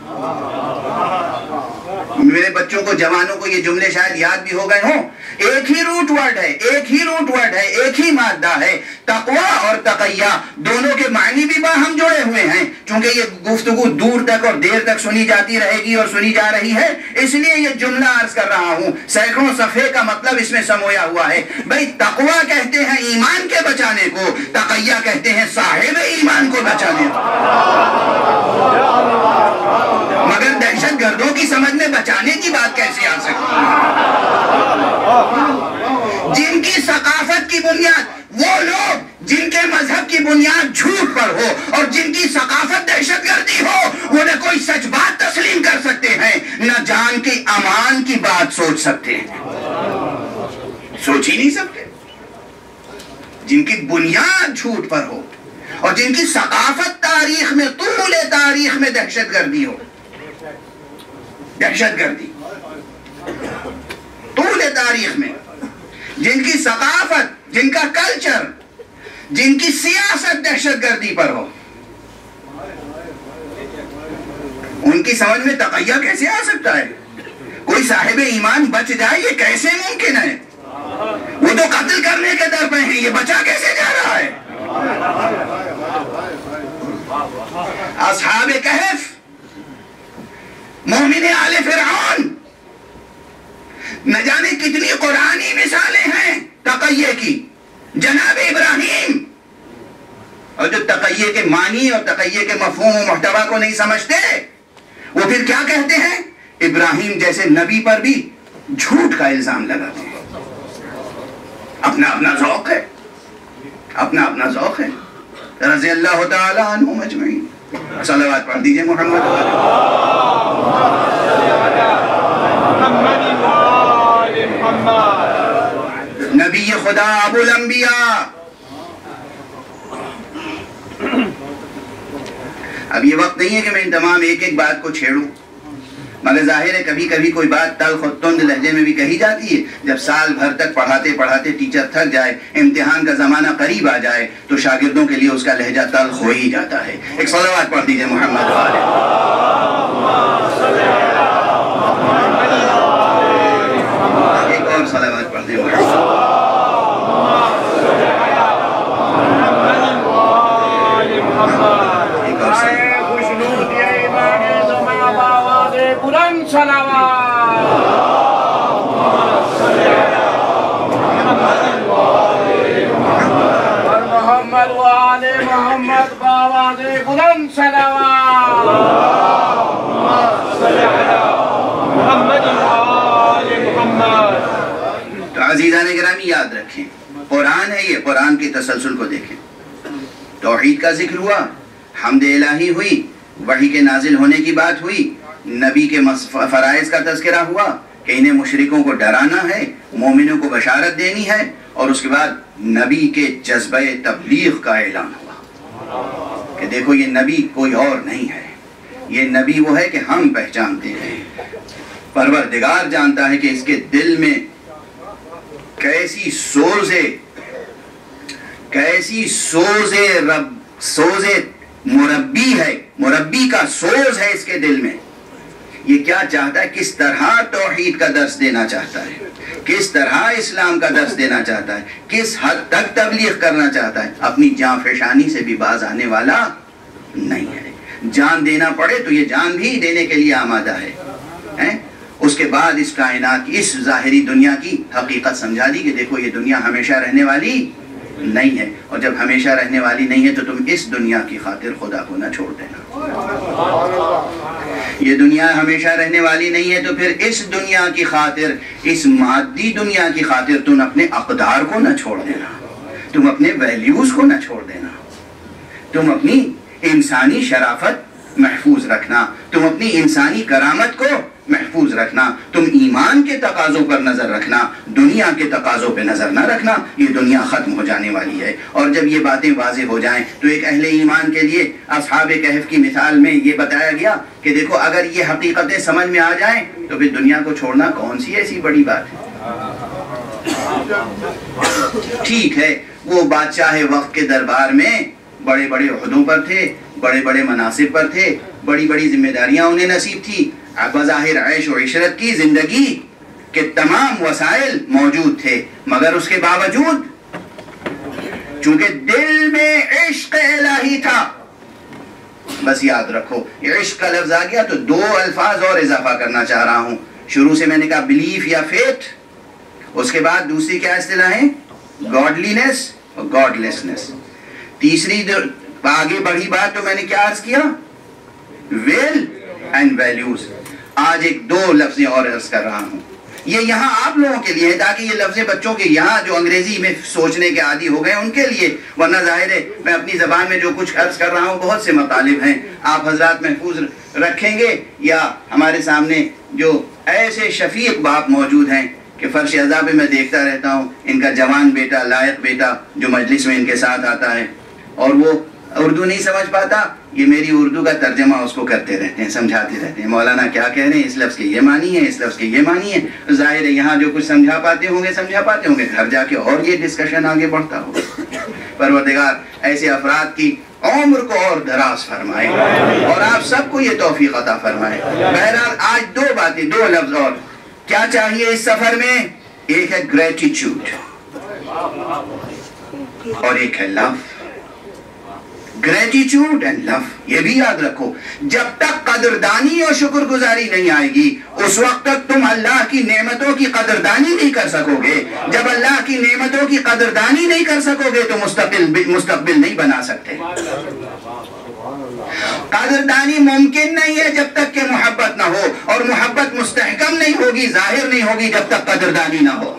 میرے بچوں کو، جوانوں کو یہ جملے شاید یاد بھی ہو گئے ہوں. ایک ہی روٹ ورڈ ہے، ایک ہی روٹ ورڈ ہے، ایک ہی مادہ ہے. تقوی اور تقیہ دونوں کے معنی بھی باہم جڑے ہوئے ہیں. چونکہ یہ گفتگو دور تک اور دیر تک سنی جاتی رہے گی اور سنی جا رہی ہے، اس لیے یہ جملہ عرض کر رہا ہوں. سینکڑوں صفحے کا مطلب اس میں سمویا ہوا ہے. بھائی تقوی کہتے ہیں ایمان کے بچانے کو، تقیہ کہتے ہیں صاحب ایمان کو بچانے کو. مگر دہشت گردوں کی سمجھ میں بچانے کی بات کیسے آ سکتی ہے؟ جن کی ثقافت کی بنیاد، وہ لوگ جن کے مذہب کی بنیاد جھوٹ پر ہو اور جن کی ثقافت دہشت گردی ہو، وہ نہ کوئی سچ بات تسلیم کر سکتے ہیں، نہ جان کی امان کی بات سوچ سکتے ہیں. سوچ ہی نہیں سکتے. جن کی بنیاد جھوٹ پر ہو اور جن کی ثقافت تاریخ میں، طول تاریخ میں دہشت گردی ہو، دہشت گردی طول تاریخ میں، جن کی ثقافت، جن کا کلچر، جن کی سیاست دہشت گردی پر ہو، ان کی سمجھ میں تقیہ کیسے آ سکتا ہے؟ کوئی صاحب ایمان بچ جائے، یہ کیسے ممکن ہے؟ وہ تو قتل کرنے کے در پہ ہیں، یہ بچا کیسے جا رہا ہے؟ اصحاب کہف، مومن آل فرعون، نہ جانے کتنی قرآنی مثالیں ہیں تقیہ کی. جناب ابراہیم، اور جو تقیہ کے معنی اور تقیہ کے مفہوم و محتوا کو نہیں سمجھتے، وہ پھر کیا کہتے ہیں؟ ابراہیم جیسے نبی پر بھی جھوٹ کا الزام لگاتے ہیں. اپنا اپنا ذوق ہے، اپنا اپنا ذوق ہے. رضی اللہ تعالی عنہ مجمعین. صلوات پڑھ دیجئے محمد نبی خدا ابو الانبیاء. اب یہ وقت نہیں ہے کہ میں ان تمام ایک ایک بات کو چھیڑوں، مگر ظاہر ہے کبھی کبھی کوئی بات تلخ و تند لہجے میں بھی کہی جاتی ہے. جب سال بھر تک پڑھاتے پڑھاتے ٹیچر تھک جائے، امتحان کا زمانہ قریب آ جائے، تو شاگردوں کے لیے اس کا لہجہ تلخ ہو ہی جاتا ہے. ایک صلوات پڑھ دیجئے محمد والے. ایک اور صلوات پڑھ دیجئے محمد. محمد وآل محمد بآواز بلند صلوات. تو عزیزان گرامی یاد رکھیں، قرآن ہے یہ، قرآن کے تسلسل کو دیکھیں. توحید کا ذکر ہوا، حمد الہی ہوئی، وحی کے نازل ہونے کی بات ہوئی، نبی کے فرائض کا تذکرہ ہوا کہ انہیں مشرکوں کو ڈرانا ہے، مومنوں کو بشارت دینی ہے، اور اس کے بعد نبی کے جذبہ تبلیغ کا اعلان ہوا کہ دیکھو یہ نبی کوئی اور نہیں ہے، یہ نبی وہ ہے کہ ہم پہچانتے ہیں. پروردگار جانتا ہے کہ اس کے دل میں کیسی سوزے کیسی سوزے رب سوزے مربی ہے، مربی کا سوز ہے اس کے دل میں. یہ کیا چاہتا ہے، کس طرح توحید کا درس دینا چاہتا ہے، کس طرح اسلام کا درس دینا چاہتا ہے، کس حد تک تبلیغ کرنا چاہتا ہے. اپنی جان فشانی سے بھی باز آنے والا نہیں ہے. جان دینا پڑے تو یہ جان بھی دینے کے لیے آمادہ ہے. اس کے بعد اس کائنات کی، اس ظاہری دنیا کی حقیقت سمجھا دی کہ دیکھو یہ دنیا ہمیشہ رہنے والی نہیں ہے، اور جب ہمیشہ رہنے والی نہیں ہے تو تم اس دنیا کی خاطر خدا کو نہ چھوڑ دینا. یہ دنیا ہمیشہ رہنے والی نہیں ہے تو پھر اس دنیا کی خاطر، اس مادی دنیا کی خاطر تم اپنے اقدار کو نہ چھوڑ دینا. تم اپنے ویلیوز کو نہ چھوڑ دینا، تم اپنی انسانی شرافت محفوظ رکھنا، تم اپنی انسانی کرامت کو محفوظ رکھنا، تم ایمان کے تقاضوں پر نظر رکھنا، دنیا کے تقاضوں پہ نظر نہ رکھنا۔ یہ دنیا ختم ہو جانے والی ہے، اور جب یہ باتیں واضح ہو جائیں تو ایک اہل ایمان کے لیے اصحاب کہف کی مثال میں یہ بتایا گیا کہ دیکھو اگر یہ حقیقتیں سمجھ میں آ جائیں تو پھر دنیا کو چھوڑنا کون سی ایسی بڑی بات ہے۔ ٹھیک ہے وہ بادشاہ وقت کے دربار میں بڑے بڑے عہدوں پر تھے، بڑے بڑے مناصب پر تھے، بڑی بڑی ذمہ داریاں انہیں نصیب تھی، بظاہر عیش و عشرت کی زندگی کے تمام وسائل موجود تھے، مگر اس کے باوجود چونکہ دل میں عشق الہی تھا۔ بس یاد رکھو یہ عشق کا لفظ آ گیا تو دو الفاظ اور اضافہ کرنا چاہ رہا ہوں۔ شروع سے میں نے کہا بلیف یا فیتھ، اس کے بعد دوسری کیا اصطلاح ہے؟ گاڈلینس اور گاڈ لیسنس۔ تیسری آگے بڑھی بات تو میں نے کیا عرض کیا؟ ویل اینڈ ویلیوز۔ آج ایک دو لفظیں اور عرض کر رہا ہوں، یہ یہاں آپ لوگوں کے لیے ہے تاکہ یہ لفظیں بچوں کے یہاں جو انگریزی میں سوچنے کے عادی ہو گئے ان کے لیے، ورنہ ظاہر ہے میں اپنی زبان میں جو کچھ عرض کر رہا ہوں بہت سے مطالب ہیں آپ حضرات محفوظ رکھیں گے، یا ہمارے سامنے جو ایسے شفیق باپ موجود ہیں کہ فرش عزا پہ میں دیکھتا رہتا ہوں ان کا جوان بیٹا، لائق بیٹا جو مجلس میں ان کے ساتھ آتا ہے اور وہ اردو نہیں سمجھ پاتا، یہ میری اردو کا ترجمہ اس کو کرتے رہتے ہیں، سمجھاتے رہتے ہیں، مولانا کیا کہہ رہے ہیں، اس لفظ کے یہ معنی ہے، اس لفظ کے یہ معنی ہے۔ ظاہر ہے یہاں جو کچھ سمجھا پاتے ہوں گے سمجھا پاتے ہوں گے، گھر جا کے اور یہ ڈسکشن آگے بڑھتا ہوگا۔ پروردگار ایسے افراد کی عمر کو اور دراز فرمائے اور آپ سب کو یہ توفیق عطا فرمائے۔ بہرحال آج دو باتیں، دو لفظ اور کیا چاہیے اس سفر میں؟ ایک ہے گریٹیچیوڈ اور ایک ہے لو۔ گریٹیچیوڈ اینڈ لو، یہ بھی یاد رکھو، جب تک قدردانی اور شکر گزاری نہیں آئے گی اس وقت تک تم اللہ کی نعمتوں کی قدردانی نہیں کر سکو گے۔ جب اللہ کی نعمتوں کی قدردانی نہیں کر سکو گے تو مستقبل مستقبل نہیں بنا سکتے۔ قدردانی ممکن نہیں ہے جب تک کہ محبت نہ ہو، اور محبت مستحکم نہیں ہوگی، ظاہر نہیں ہوگی جب تک قدردانی نہ ہو۔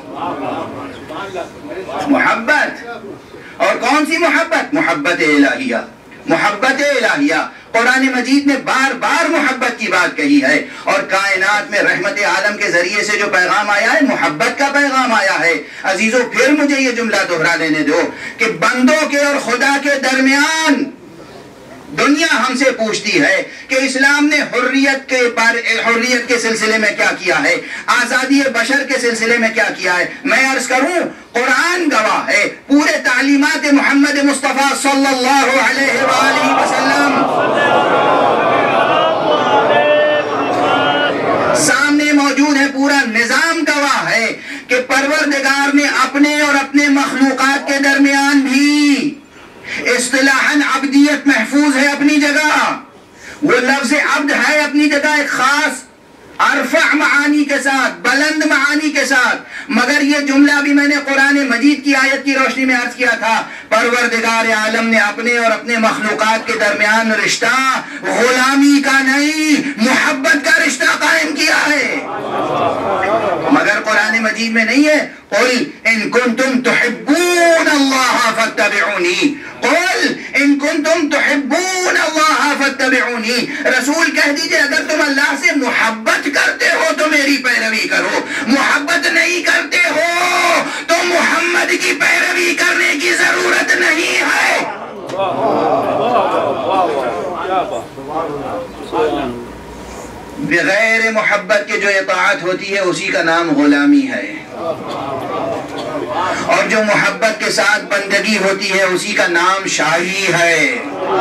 محبت، اور کون سی محبت؟ محبت الہیہ۔ محبت الہیہ قرآن مجید نے بار بار محبت کی بات کہی ہے، اور کائنات میں رحمت عالم کے ذریعے سے جو پیغام آیا ہے محبت کا پیغام آیا ہے۔ عزیزو پھر مجھے یہ جملہ دوہرا لینے دو کہ بندوں کے اور خدا کے درمیان دنیا ہم سے پوچھتی ہے کہ اسلام نے حریت کے بارے حریت کے سلسلے میں کیا کیا ہے، آزادی بشر کے سلسلے میں کیا کیا ہے۔ میں عرض کروں قرآن گواہ ہے، پورے تعلیمات محمد مصطفیٰ صلی اللہ علیہ وآلہ وسلم سامنے موجود ہے، پورا نظام گواہ ہے کہ پروردگار نے اپنے اور اپنے مخلوقات کے درمیان بھی اصطلاحاً عبدیت محفوظ ہے اپنی جگہ، وہ لفظ عبد ہے اپنی جگہ ایک خاص ارفع معانی کے ساتھ، بلند معانی کے ساتھ، مگر یہ جملہ بھی میں نے قرآن مجید کی آیت کی روشنی میں عرض کیا تھا، پروردگار عالم نے اپنے اور اپنے مخلوقات کے درمیان رشتہ غلامی کا نہیں محبت کا رشتہ قائم کیا ہے، مگر قرآن مجید میں نہیں ہے قل ان کنتم تحبون اللہ فاتبعونی، قل ان کنتم تحبون اللہ فاتبعونی، رسول کہہ دیجئے اگر تم اللہ سے محبت کرتے ہو تو میری پیروی کرو، محبت نہیں کرتے ہو تو محمد کی پیروی کرنے کی ضرورت نہیں ہے۔ بغیر محبت کے جو اطاعت ہوتی ہے اسی کا نام غلامی ہے، اور جو محبت کے ساتھ بندگی ہوتی ہے اسی کا نام شاہی ہے۔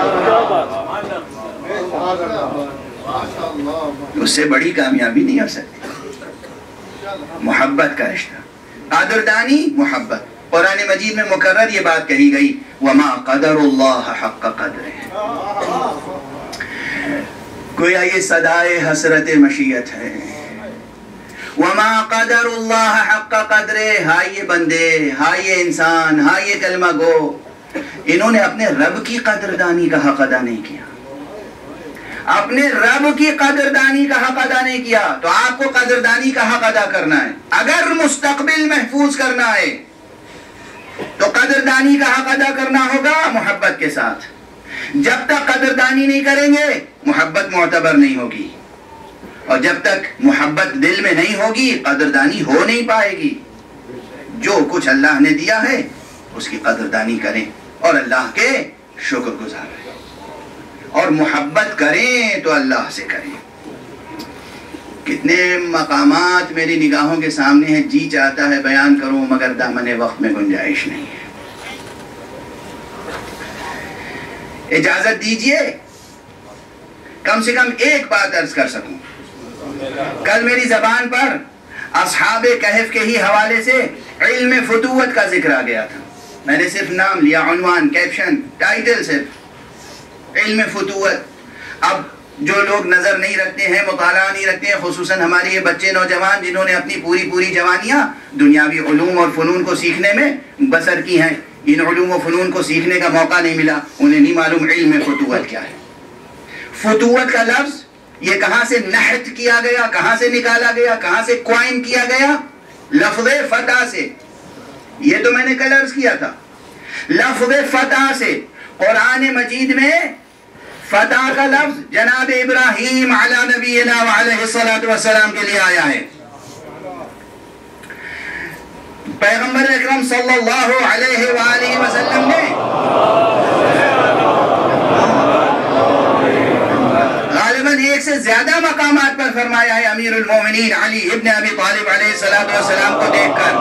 اس سے بڑی کامیابی نہیں ہو سکتی محبت کا رشتہ۔ قدردانی محبت، قرآن مجید میں مکرر یہ بات کہی گئی وَمَا قَدَرُ اللَّهَ حَقَّ قَدْرِهِ، گویا یہ صدائے حسرت مشیت ہے۔ وَمَا قَدَرُ اللَّهَ حَقَّ قَدْرِهِ، ہائے یہ بندے، ہائے یہ انسان، ہائے یہ کلمہ گو، انہوں نے اپنے رب کی قدردانی کا حق ادا نہیں کیا، اپنے رب کی قدردانی کا حق ادا نہیں کیا۔ تو آپ کو قدردانی کا حق ادا کرنا ہے، اگر مستقبل محفوظ کرنا ہے تو قدردانی کا حق ادا کرنا ہوگا محبت کے ساتھ. جب تک قدردانی نہیں کریں گے محبت معتبر نہیں ہوگی، اور جب تک محبت دل میں نہیں ہوگی قدردانی ہو نہیں پائے گی. جو کچھ اللہ نے دیا ہے اس کی قدردانی کریں اور اللہ کے شکر گزار رہیں، اور محبت کریں تو اللہ سے کریں. کتنے مقامات میری نگاہوں کے سامنے ہیں، جی چاہتا ہے بیان کروں مگر دامن وقت میں گنجائش نہیں ہے. اجازت دیجئے کم سے کم ایک بات عرض کر سکوں. کل میری زبان پر اصحاب کہف کے ہی حوالے سے علم فتوت کا ذکر آ گیا تھا. میں نے صرف نام لیا، عنوان، کیپشن، ٹائٹل، صرف علم فتوت. اب جو لوگ نظر نہیں رکھتے ہیں، مطالعہ نہیں رکھتے ہیں، خصوصاً ہمارے یہ بچے نوجوان جنہوں نے اپنی پوری پوری جوانیاں دنیاوی علوم اور فنون کو سیکھنے میں بسر کی ہیں، ان علوم و فنون کو سیکھنے کا موقع نہیں ملا، انہیں نہیں معلوم علم فتوت کیا ہے. فتوت کا لفظ یہ کہاں سے نحت کیا گیا، کہاں سے نکالا گیا، کہاں سے کوائن کیا گیا؟ لفظ فتح سے. یہ تو میں نے کل عرض کیا تھا، لفظ فتح سے. قرآن مجید میں فتح کا لفظ جناب ابراہیم علی نبینا وعلیہ الصلوۃ والسلام کے لیے آیا ہے. پیغمبر اکرم صلی اللہ علیہ وآلہ وسلم نے غالباً ایک سے زیادہ مقامات پر فرمایا ہے امیر المومنین علی ابن ابی طالب علیہ الصلوۃ والسلام کو دیکھ کر،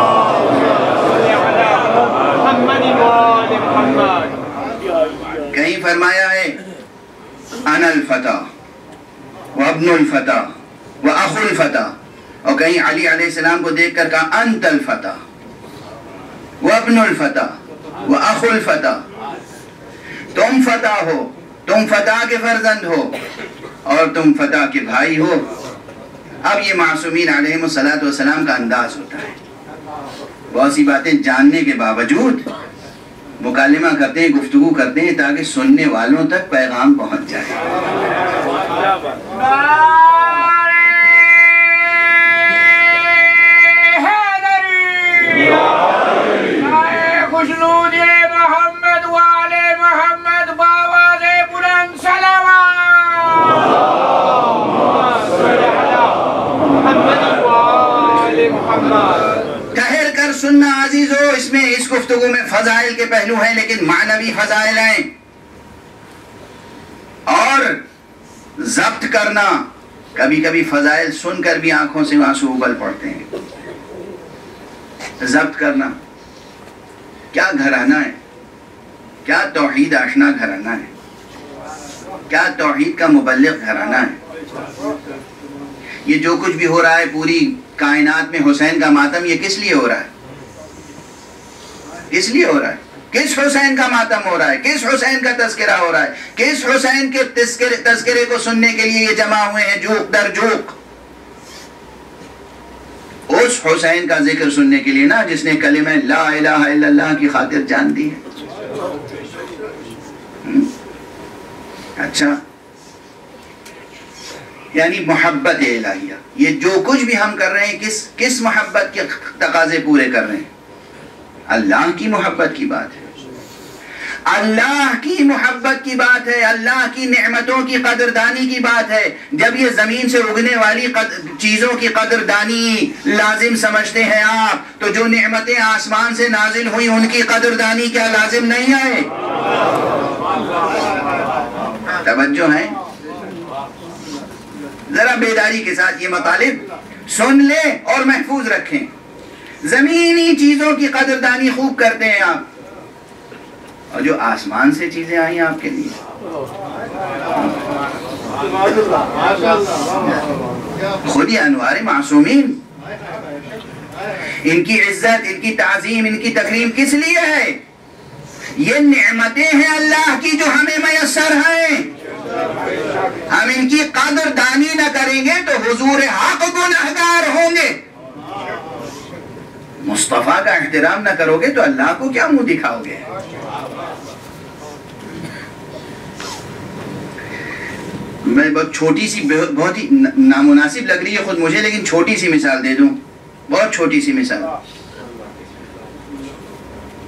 کہیں فرمایا ہے انا الفتح وابن الفتح واخو الفتح، اور کہیں علی علیہ السلام کو دیکھ کر کہا انت الفتح وابن الفتح واخو الفتح. تم فتح ہو، تم فتح کے فرزند ہو، اور تم فتح کے بھائی ہو. اب یہ معصومین علیہم الصلوۃ والسلام کا انداز ہوتا ہے، بہت سی باتیں جاننے کے باوجود مکالمہ کرتے ہیں، گفتگو کرتے ہیں تاکہ سننے والوں تک پیغام پہنچ جائے. خوشنود محمد والے محمد باواز بلند ٹھہر کر سننا عزیزو، اس میں اس گفتگو میں فضائل کے پہلو ہیں لیکن معنوی فضائل ہیں. اور ضبط کرنا، کبھی کبھی فضائل سن کر بھی آنکھوں سے آنسو ابل پڑتے ہیں. ضبط کرنا، کیا گھرانہ ہے، کیا توحید آشنا گھرانہ ہے، کیا توحید کا مبلغ گھرانہ ہے. یہ جو کچھ بھی ہو رہا ہے پوری کائنات میں حسین کا ماتم، یہ کس لیے ہو رہا ہے؟ کس لیے ہو رہا ہے؟ کس حسین کا ماتم ہو رہا ہے؟ کس حسین کا تذکرہ ہو رہا ہے؟ کس حسین کے تذکرے تذکرے کو سننے کے لیے یہ جمع ہوئے ہیں جوق در جوق؟ اس حسین کا ذکر سننے کے لیے نا جس نے کلمہ لا الہ الا اللہ کی خاطر جان دی ہے. اچھا، یعنی محبت الہیہ، یہ جو کچھ بھی ہم کر رہے ہیں کس کس محبت کے تقاضے پورے کر رہے ہیں؟ اللہ کی محبت کی بات ہے، اللہ کی محبت کی بات ہے، اللہ کی نعمتوں کی قدردانی کی بات ہے. جب یہ زمین سے اگنے والی چیزوں کی قدردانی لازم سمجھتے ہیں آپ، تو جو نعمتیں آسمان سے نازل ہوئی ان کی قدردانی کیا لازم نہیں ہے؟ توجہ ہے؟ ذرا بیداری کے ساتھ یہ مطالب سن لیں اور محفوظ رکھیں. زمینی چیزوں کی قدردانی خوب کرتے ہیں آپ، اور جو آسمان سے چیزیں آئی ہیں آپ کے لیے، خود یہ انوار معصومین، ان کی عزت، ان کی تعظیم، ان کی تکریم کس لیے ہے؟ یہ نعمتیں ہیں اللہ کی جو ہمیں میسر ہیں. ہم ان کی قدردانی نہ کریں گے تو حضور حق گنہگار ہوں گے. مصطفیٰ کا احترام نہ کرو گے تو اللہ کو کیا منہ دکھاؤ گے؟ میں بہت چھوٹی سی، بہت ہی نامناسب لگ رہی ہے خود مجھے، لیکن چھوٹی سی مثال دے دوں، بہت چھوٹی سی مثال.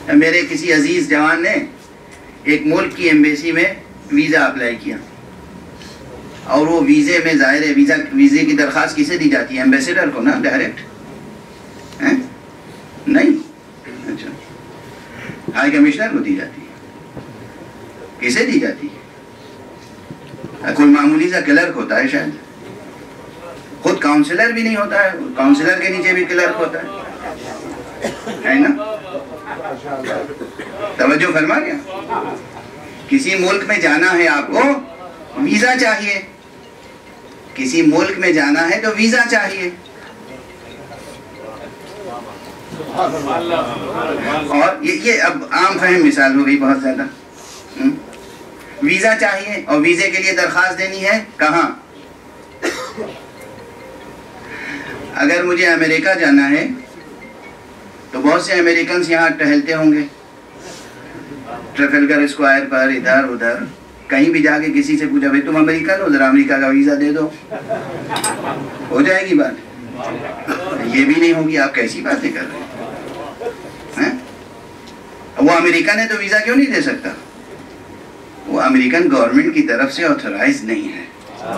میرے کسی عزیز جوان نے ایک ملک کی ایمبیسی میں ویزا اپلائی کیا، اور وہ ویزے میں ظاہر ہے ویزا ویزے کی درخواست کسے دی جاتی ہے؟ ایمبیسیڈر کو نا، ڈائریکٹ نہیں، اچھا ہائی کمشنر کو دی جاتی ہے. کسے دی جاتی ہے؟ کوئی معمولی سا کلرک ہوتا ہے شاید، خود کاؤنسلر بھی نہیں ہوتا ہے، کاؤنسلر کے نیچے بھی کلرک ہوتا ہے نا. توجہ فرما گیا. کسی ملک میں جانا ہے آپ کو ویزا چاہیے، کسی ملک میں جانا ہے تو ویزا چاہیے. اور یہ اب عام فہم مثال ہو گئی بہت زیادہ. ویزا چاہیے اور ویزے کے لیے درخواست دینی ہے کہاں؟ اگر مجھے امریکہ جانا ہے تو بہت سے امریکنز یہاں ٹہلتے ہوں گے ٹریفلگر اسکوائر پر، ادھر ادھر. کہیں بھی جا کے کسی سے پوچھا بھائی تم امریکن ہو، ذرا امریکہ کا ویزا دے دو، ہو جائے گی بات. یہ بھی نہیں ہوگی. آپ کیسی باتیں کر رہے ہیں؟ وہ امریکن ہے تو ویزا کیوں نہیں دے سکتا؟ وہ امریکن گورنمنٹ کی طرف سے آتھورائز نہیں ہے.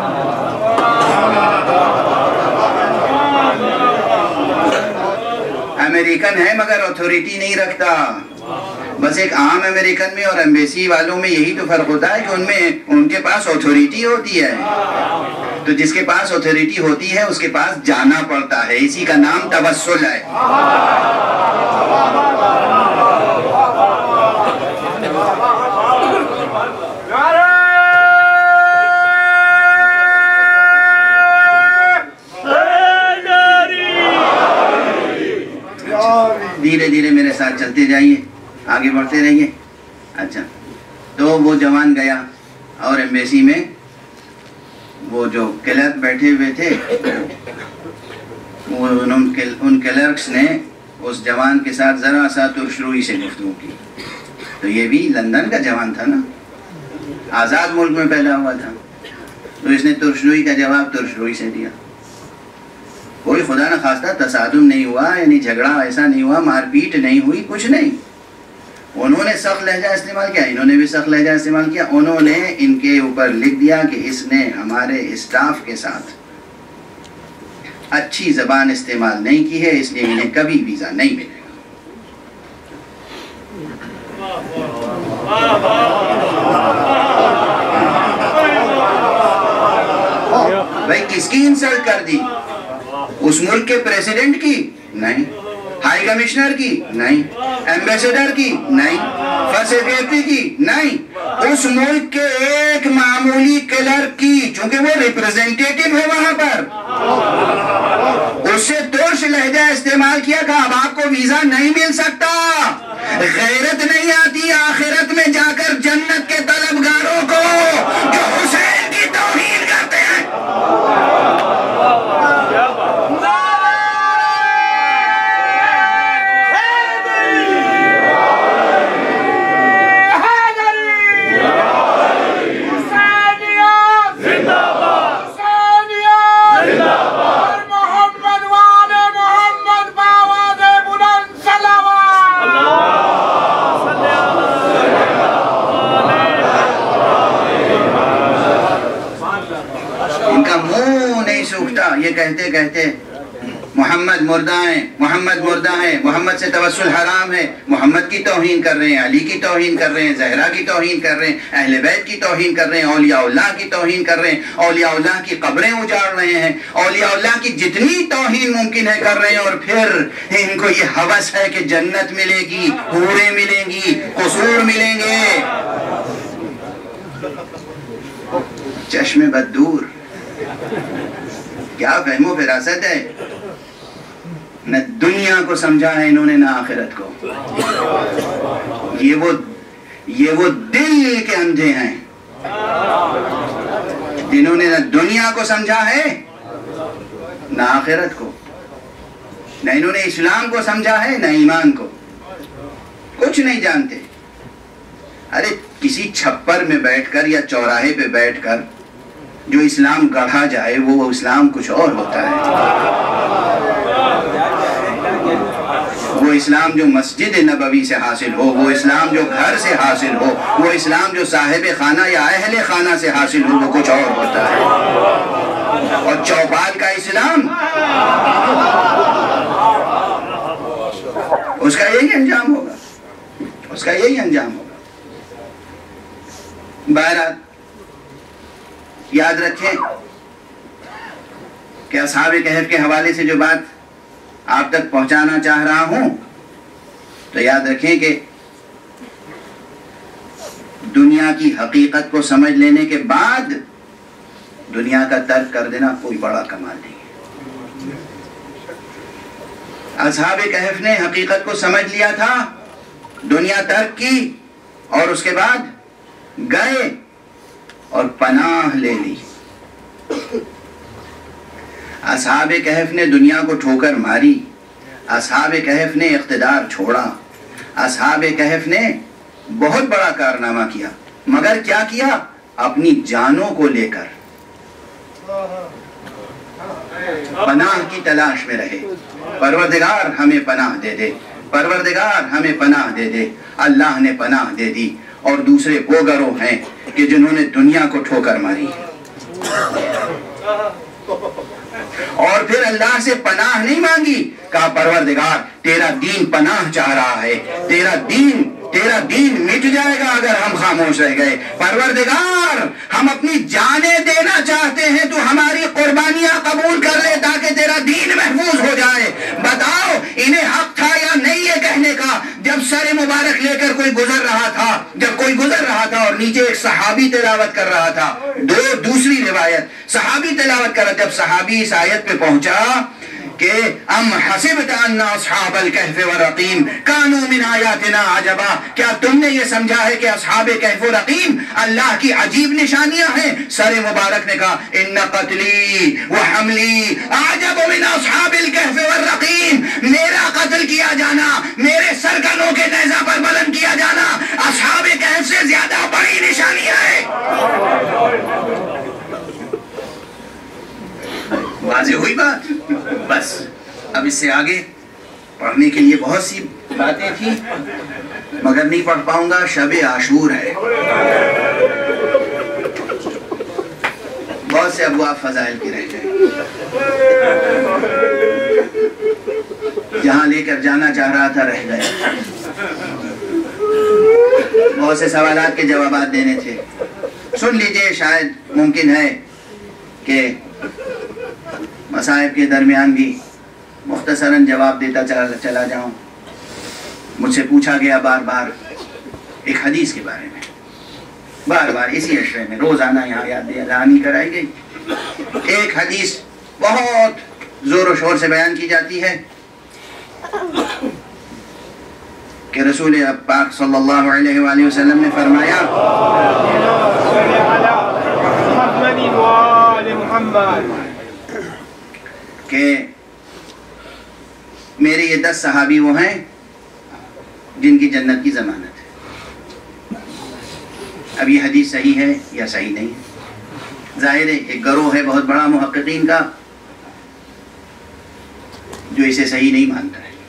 امریکن ہے مگر اتھارٹی نہیں رکھتا. بس ایک عام امریکن میں اور ایمبیسی والوں میں یہی تو فرق ہوتا ہے کہ ان میں ان کے پاس اتھارٹی ہوتی ہے. تو جس کے پاس اتھارٹی ہوتی ہے اس کے پاس جانا پڑتا ہے. اسی کا نام توسل ہے. دھیرے دھیرے میرے ساتھ چلتے جائیے، آگے بڑھتے رہیے. اچھا، تو وہ جوان گیا اور ایمبیسی میں وہ جو کلرک بیٹھے ہوئے تھے ان کلرکس نے اس جوان کے ساتھ ذرا سا ترشروئی سے گفتگو کی. تو یہ بھی لندن کا جوان تھا نا، آزاد ملک میں پیدا ہوا تھا، تو اس نے ترشروئی کا جواب ترشروئی سے دیا. کوئی خدا نہ خواستہ تصادم نہیں ہوا، یعنی جھگڑا ایسا نہیں ہوا، مار پیٹ نہیں ہوئی، کچھ نہیں. انہوں نے سخت لہجہ استعمال کیا، انہوں نے بھی سخت لہجہ استعمال کیا. انہوں نے ان کے اوپر لکھ دیا کہ اس نے ہمارے اسٹاف کے ساتھ اچھی زبان استعمال نہیں کی ہے، اس لیے انہیں کبھی ویزا نہیں ملے گا. بھائی کس کی انسلٹ کر دی؟ اس ملک کے پریزیڈنٹ کی؟ نہیں. ہائی کمشنر کی؟ نہیں. ایمبیسیڈر کی؟ نہیں. فرسٹ سیکریٹری کی؟ نہیں. اس ملک کے ایک معمولی کلرک کی، چونکہ وہ ریپرزینٹیٹیو ہے وہاں پر. اس سے ترش لہجہ استعمال کیا کہ اب آپ کو ویزا نہیں مل سکتا. غیرت نہیں آتی آخرت میں جا کر جنت کے طلبگاروں کو جو حسین کی توہین کرتے ہیں. یہ کہتے کہتے محمد مردہ ہیں، محمد مردہ ہیں، محمد سے توسل حرام ہے، محمد کی توہین کر رہے ہیں، علی کی توہین کر رہے ہیں، زہرا کی توہین کر رہے ہیں، اہل بیت کی توہین کر رہے ہیں، اولیاء اللہ کی توہین کر رہے ہیں، اولیاء اللہ کی قبریں اجاڑ رہے ہیں، اولیاء اللہ کی جتنی توہین ممکن ہے کر رہے ہیں. اور پھر ان کو یہ ہوس ہے کہ جنت ملے گی، حوریں ملیں گی، قصور ملیں گے. چشم بددور، کیا فہم و فراست ہے. نہ دنیا کو سمجھا ہے انہوں نے نہ آخرت کو. یہ وہ یہ وہ دل کے اندھے ہیں جنہوں نے نہ دنیا کو سمجھا ہے نہ آخرت کو، نہ انہوں نے اسلام کو سمجھا ہے نہ ایمان کو. کچھ نہیں جانتے. ارے کسی چھپر میں بیٹھ کر یا چوراہے پہ بیٹھ کر جو اسلام گڑھا جائے وہ اسلام کچھ اور ہوتا ہے. وہ وہ اسلام جو مسجد نبوی سے حاصل ہو، وہ اسلام جو گھر سے حاصل ہو، وہ اسلام جو صاحب خانہ یا اہل خانہ سے حاصل ہو، وہ کچھ اور ہوتا ہے۔ اور چوپال کا اسلام اس کا یہی انجام ہوگا، اس کا یہی انجام ہوگا۔ بہرحال یاد رکھیں کہ اصحاب کہف کے حوالے سے جو بات آپ تک پہنچانا چاہ رہا ہوں، تو یاد رکھیں کہ دنیا کی حقیقت کو سمجھ لینے کے بعد دنیا کا ترک کر دینا کوئی بڑا کمال نہیں ہے۔ اصحاب کہف نے حقیقت کو سمجھ لیا تھا، دنیا ترک کی، اور اس کے بعد گئے اور پناہ لے لی۔ اصحاب کہف نے دنیا کو ٹھوکر ماری، اصحاب کہف نے اقتدار چھوڑا، اصحاب کہف نے بہت بڑا کارنامہ کیا، مگر کیا کیا؟ اپنی جانوں کو لے کر پناہ کی تلاش میں رہے۔ پروردگار ہمیں پناہ دے دے، پروردگار ہمیں پناہ دے دے۔ اللہ نے پناہ دے دی، اور دوسرے وہ گروہ ہیں کہ جنہوں نے دنیا کو ٹھوکر ماری ہے۔ اور پھر اللہ سے پناہ نہیں مانگی، کہا پروردگار تیرا دین پناہ چاہ رہا ہے، تیرا دین تیرا دین مٹ جائے گا اگر ہم خاموش رہ گئے۔ پروردگار ہم اپنی جانیں دینا چاہتے ہیں، تو ہماری قربانیاں قبول کر لے تاکہ تیرا دین محفوظ ہو جائے۔ بتاؤ انہیں حق تھا یا نہیں یہ کہنے کا؟ جب سر مبارک لے کر کوئی گزر رہا تھا، جب کوئی گزر رہا تھا اور نیچے ایک صحابی تلاوت کر رہا تھا، دو دوسری روایت صحابی تلاوت کر رہا، جب صحابی اس آیت پہ پہنچا کہ ام حسبت ان اصحاب الکہف والرقیم کانوا من آیاتنا عجبا، کیا تم نے یہ سمجھا ہے کہ اصحاب کہف و رقیم اللہ کی عجیب نشانیاں ہیں؟ سر مبارک نے کہا ان قتلی وحملی اعجب من اصحاب الکہف والرقیم، میرا قتل کیا جانا، میرے سر کا نوک نیزہ پر بلند کیا جانا اصحاب کہف سے زیادہ بڑی نشانیاں ہیں۔ واضح ہوئی بات؟ بس اب اس سے آگے پڑھنے کے لیے بہت سی باتیں تھیں، مگر نہیں پڑھ پاؤں گا، شب عاشور ہے، بہت سے ابواب فضائل کے رہ گئے، جہاں لے کر جانا چاہ رہا تھا رہ گئے، بہت سے سوالات کے جوابات دینے تھے۔ سن لیجئے، شاید ممکن ہے کہ مصائب کے درمیان بھی مختصراً جواب دیتا چلا جاؤں۔ مجھ سے پوچھا گیا بار بار ایک حدیث کے بارے میں، بار بار اسی عشرے میں روزانہ یہاں یاد دہانی کرائی گئی۔ ایک حدیث بہت زور و شور سے بیان کی جاتی ہے کہ رسول پاک صلی اللہ علیہ وآلہ وسلم نے فرمایا کہ میرے یہ دس صحابی وہ ہیں جن کی جنت کی ضمانت ہے۔ اب یہ حدیث صحیح ہے یا صحیح نہیں ہے؟ ظاہر ہے ایک گروہ ہے بہت بڑا محققین کا جو اسے صحیح نہیں مانتا ہے،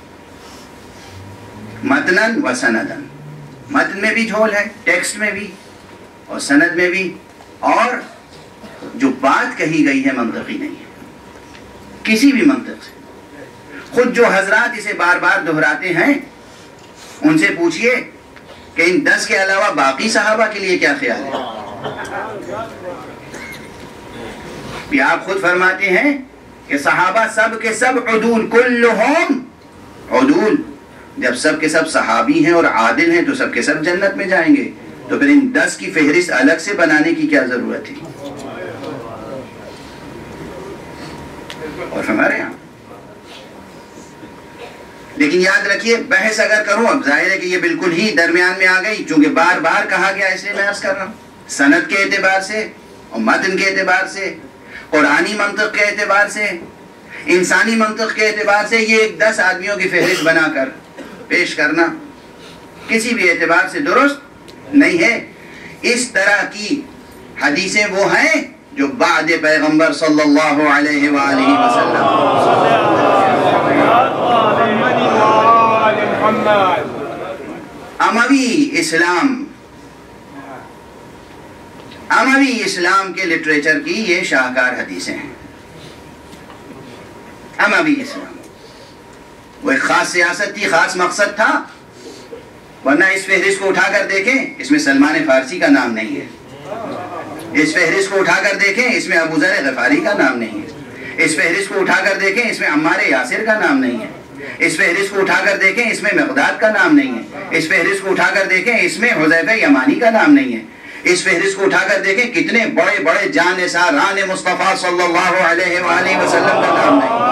متنن و سندن، متن میں بھی جھول ہے، ٹیکسٹ میں بھی اور سند میں بھی، اور جو بات کہی گئی ہے منطقی نہیں ہے کسی بھی منطق سے۔ خود جو حضرات اسے بار بار دہراتے ہیں ان سے پوچھئے کہ ان دس کے علاوہ باقی صحابہ کے لیے کیا خیال ہے؟ بھی آپ خود فرماتے ہیں کہ صحابہ سب کے سب عدول، کلہم عدول، جب سب کے سب صحابی ہیں اور عادل ہیں تو سب کے سب جنت میں جائیں گے، تو پھر ان دس کی فہرست الگ سے بنانے کی کیا ضرورت تھی؟ اور ہمارے یہاں لیکن یاد رکھیے، بحث اگر کروں، اب ظاہر ہے کہ یہ بالکل ہی درمیان میں آ گئی، چونکہ بار بار کہا گیا اس لیے میں عرض کر رہا ہوں، سند کے اعتبار سے اور متن کے اعتبار سے، قرآنی منطق کے اعتبار سے، انسانی منطق کے اعتبار سے، یہ ایک دس آدمیوں کی فہرست بنا کر پیش کرنا کسی بھی اعتبار سے درست نہیں ہے۔ اس طرح کی حدیثیں وہ ہیں جو بعد پیغمبر صلی اللہ علیہ وآلہ وسلم اموی اسلام اموی اسلام کے لٹریچر کی یہ شاہکار حدیثیں ہیں. اموی اسلام وہ ایک خاص سیاست تھی، خاص مقصد تھا، ورنہ اس فہرست کو اٹھا کر دیکھیں اس میں سلمان فارسی کا نام نہیں ہے. اس فہرست کو اٹھا کر دیکھیں اس میں ابو ذر غفاری کا نام نہیں ہے. اس فہرست کو اٹھا کر دیکھیں اس میں عمار یاسر کا نام نہیں ہے. اس فہرست کو اٹھا کر دیکھیں اس میں مقداد کا نام نہیں ہے. اس فہرست کو اٹھا کر دیکھیں اس میں حذیفہ یمانی کا نام نہیں ہے. اس فہرست کو اٹھا کر دیکھیں کتنے بڑے بڑے جانثاران مصطفیٰ صلی اللہ علیہ وآلہ وسلم کا نام نہیں.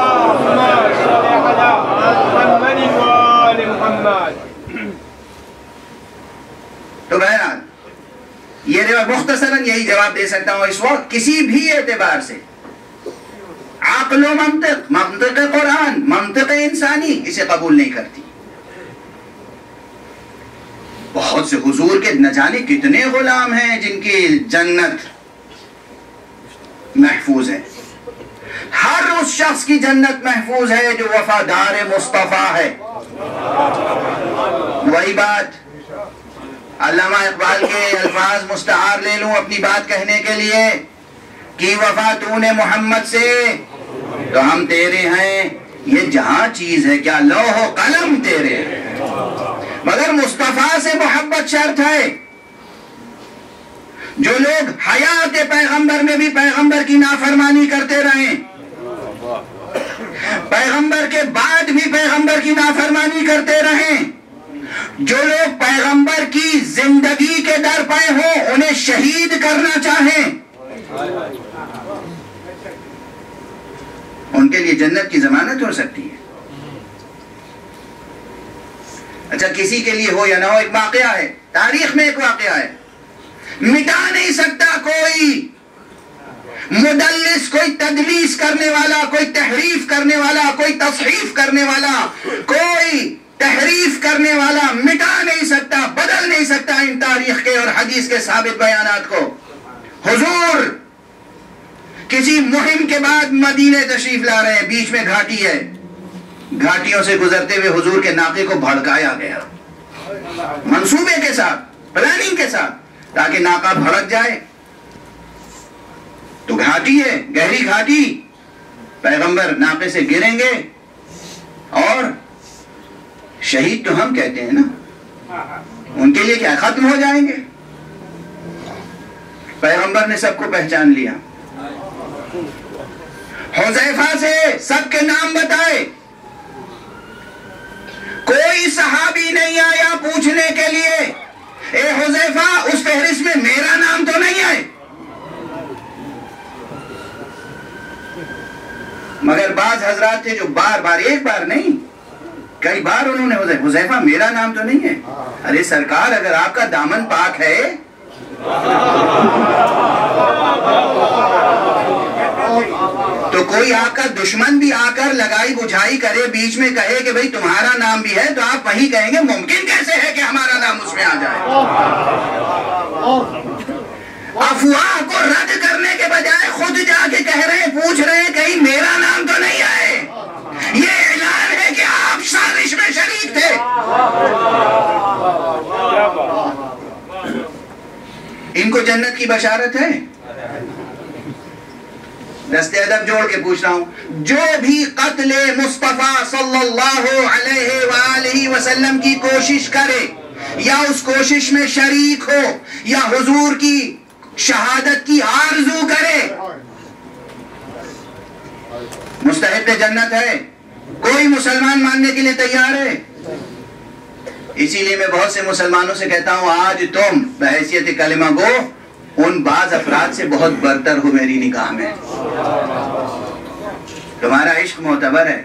تو بہرحال یہ روایت مختصراً یہی جواب دے سکتا ہوں اس وقت، کسی بھی اعتبار سے عقل و منطق، منطق قرآن، منطق انسانی اسے قبول نہیں کرتی. بہت سے حضور کے نہ جانے کتنے غلام ہیں جن کی جنت محفوظ ہے. ہر اس شخص کی جنت محفوظ ہے جو وفادار مصطفیٰ ہے. وہی بات علامہ اقبال کے الفاظ مستعار لے لوں اپنی بات کہنے کے لیے کہ وفا تو نے محمد سے تو ہم تیرے ہیں، یہ جہاں چیز ہے کیا لوح و قلم تیرے ہیں، مگر مصطفیٰ سے محبت شرط ہے. جو لوگ حیات پیغمبر میں بھی پیغمبر کی نافرمانی کرتے رہیں، پیغمبر کے بعد بھی پیغمبر کی نافرمانی کرتے رہیں، جو لوگ پیغمبر کی زندگی کے در پہ ہوں انہیں شہید کرنا چاہیں، ان کے لیے جنت کی ضمانت ہو سکتی ہے. اچھا کسی کے لیے ہو یا نہ ہو، ایک واقعہ ہے، تاریخ میں ایک واقعہ ہے، مٹا نہیں سکتا کوئی مدلس، کوئی تدلیس کرنے والا، کوئی تحریف کرنے والا، کوئی تصحیف کرنے والا، کوئی تحریف کرنے والا مٹا نہیں سکتا، بدل نہیں سکتا ان تاریخ کے اور حدیث کے ثابت بیانات کو. حضور کسی مہم کے بعد مدینہ تشریف لا رہے ہیں، بیچ میں گھاٹی ہے، گھاٹیوں سے گزرتے ہوئے حضور کے ناقے کو بھڑکایا گیا منصوبے کے ساتھ، پلاننگ کے ساتھ، تاکہ ناقہ بھڑک جائے. تو گھاٹی ہے، گہری گھاٹی، پیغمبر ناقے سے گریں گے اور شہید تو ہم کہتے ہیں نا، ان کے لیے کیا ختم ہو جائیں گے. پیغمبر نے سب کو پہچان لیا، حذیفہ سے سب کے نام بتائے، کوئی صحابی نہیں آیا پوچھنے کے لیے اے حذیفہ اس فہرست میں میرا نام تو نہیں ہے. مگر بعض حضرات تھے جو بار بار، ایک بار نہیں کئی بار انہوں نے حذیفہ میرا نام تو نہیں ہے. ارے سرکار اگر آپ کا دامن پاک ہے تو کوئی آپ کا دشمن بھی آ کر لگائی بجھائی کرے، بیچ میں کہے کہ بھئی تمہارا نام بھی ہے، تو آپ وہی کہیں گے ممکن کیسے ہے کہ ہمارا نام اس میں آ جائے. افواہ کو رد کرنے کے بجائے خود جا کے کہہ رہے ہیں، پوچھ رہے ہیں کہیں میرا نام تو نہیں آئے. یہ اعلان ہے کہ آپ سازش میں شریک تھے. ان کو جنت کی بشارت ہے. دست ادب جوڑ کے پوچھ رہا ہوں، جو بھی قتل مصطفیٰ صلی اللہ علیہ وآلہ وسلم کی کوشش کرے یا اس کوشش میں شریک ہو یا حضور کی شہادت کی آرزو کرے، مستحق جنت ہے. کوئی مسلمان ماننے کے لیے تیار ہے؟ اسی لیے میں بہت سے مسلمانوں سے کہتا ہوں آج تم بحیثیت کلمہ گو ان بعض افراد سے بہت برتر ہو میری نگاہ میں. تمہارا عشق معتبر ہے.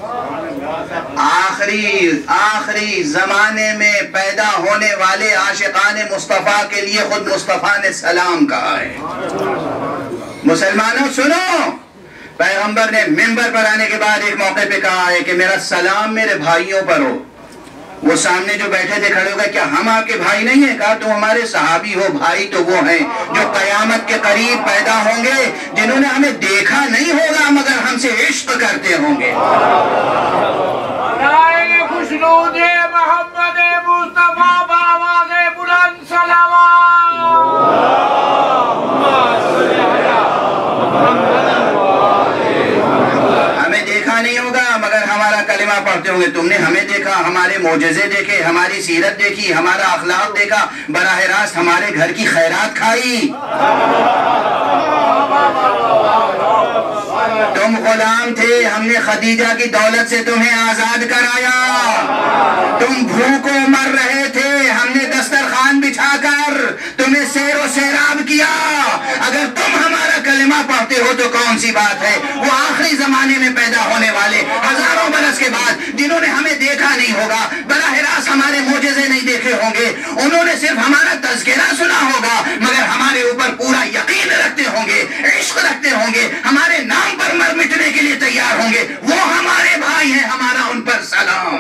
آخری آخری زمانے میں پیدا ہونے والے عاشقان مصطفیٰ کے لیے خود مصطفیٰ نے سلام کہا ہے. مسلمانوں سنو، پیغمبر نے منبر پر آنے کے بعد ایک موقع پہ کہا ہے کہ میرا سلام میرے بھائیوں پر ہو. وہ سامنے جو بیٹھے تھے کھڑے ہو گئے، کیا ہم آپ کے بھائی نہیں ہیں؟ کہا تم ہمارے صحابی ہو. بھائی تو وہ ہیں جو قیامت کے قریب پیدا ہوں گے، جنہوں نے ہمیں دیکھا نہیں ہوگا مگر ہم سے عشق کرتے ہوں گے. خوشنود محمد مصطفیٰ بابا نے تم نے ہمیں دیکھا، ہمارے معجزے دیکھے، ہماری سیرت دیکھی، ہمارا اخلاق دیکھا، براہ راست ہمارے گھر کی خیرات کھائی۔ تم غلام تھے، ہم نے خدیجہ کی دولت سے تمہیں آزاد کرایا۔ تم بھوکوں مر رہے تھے، ہم نے دسترخوان بچھا کر تمہیں سیر و سیراب کیا۔ اگر تم ہمارا کلمہ پڑھتے ہو تو کون سی بات ہے؟ وہ آخری زمانے میں پیدا ہونے والے ہزاروں برس کے بعد جنہوں نے ہمیں دیکھا نہیں ہوگا، براہ راست ہمارے معجزے نہیں دیکھے ہوں گے، انہوں نے صرف ہمارا تذکرہ سنا ہوگا، مگر ہمارے اوپر پورا یقین رکھتے ہوں گے، عشق رکھتے ہوں گے، ہمارے نام پر مر مٹنے کے لیے تیار ہوں گے۔ وہ ہمارے بھائی ہیں، ہمارا ان پر سلام۔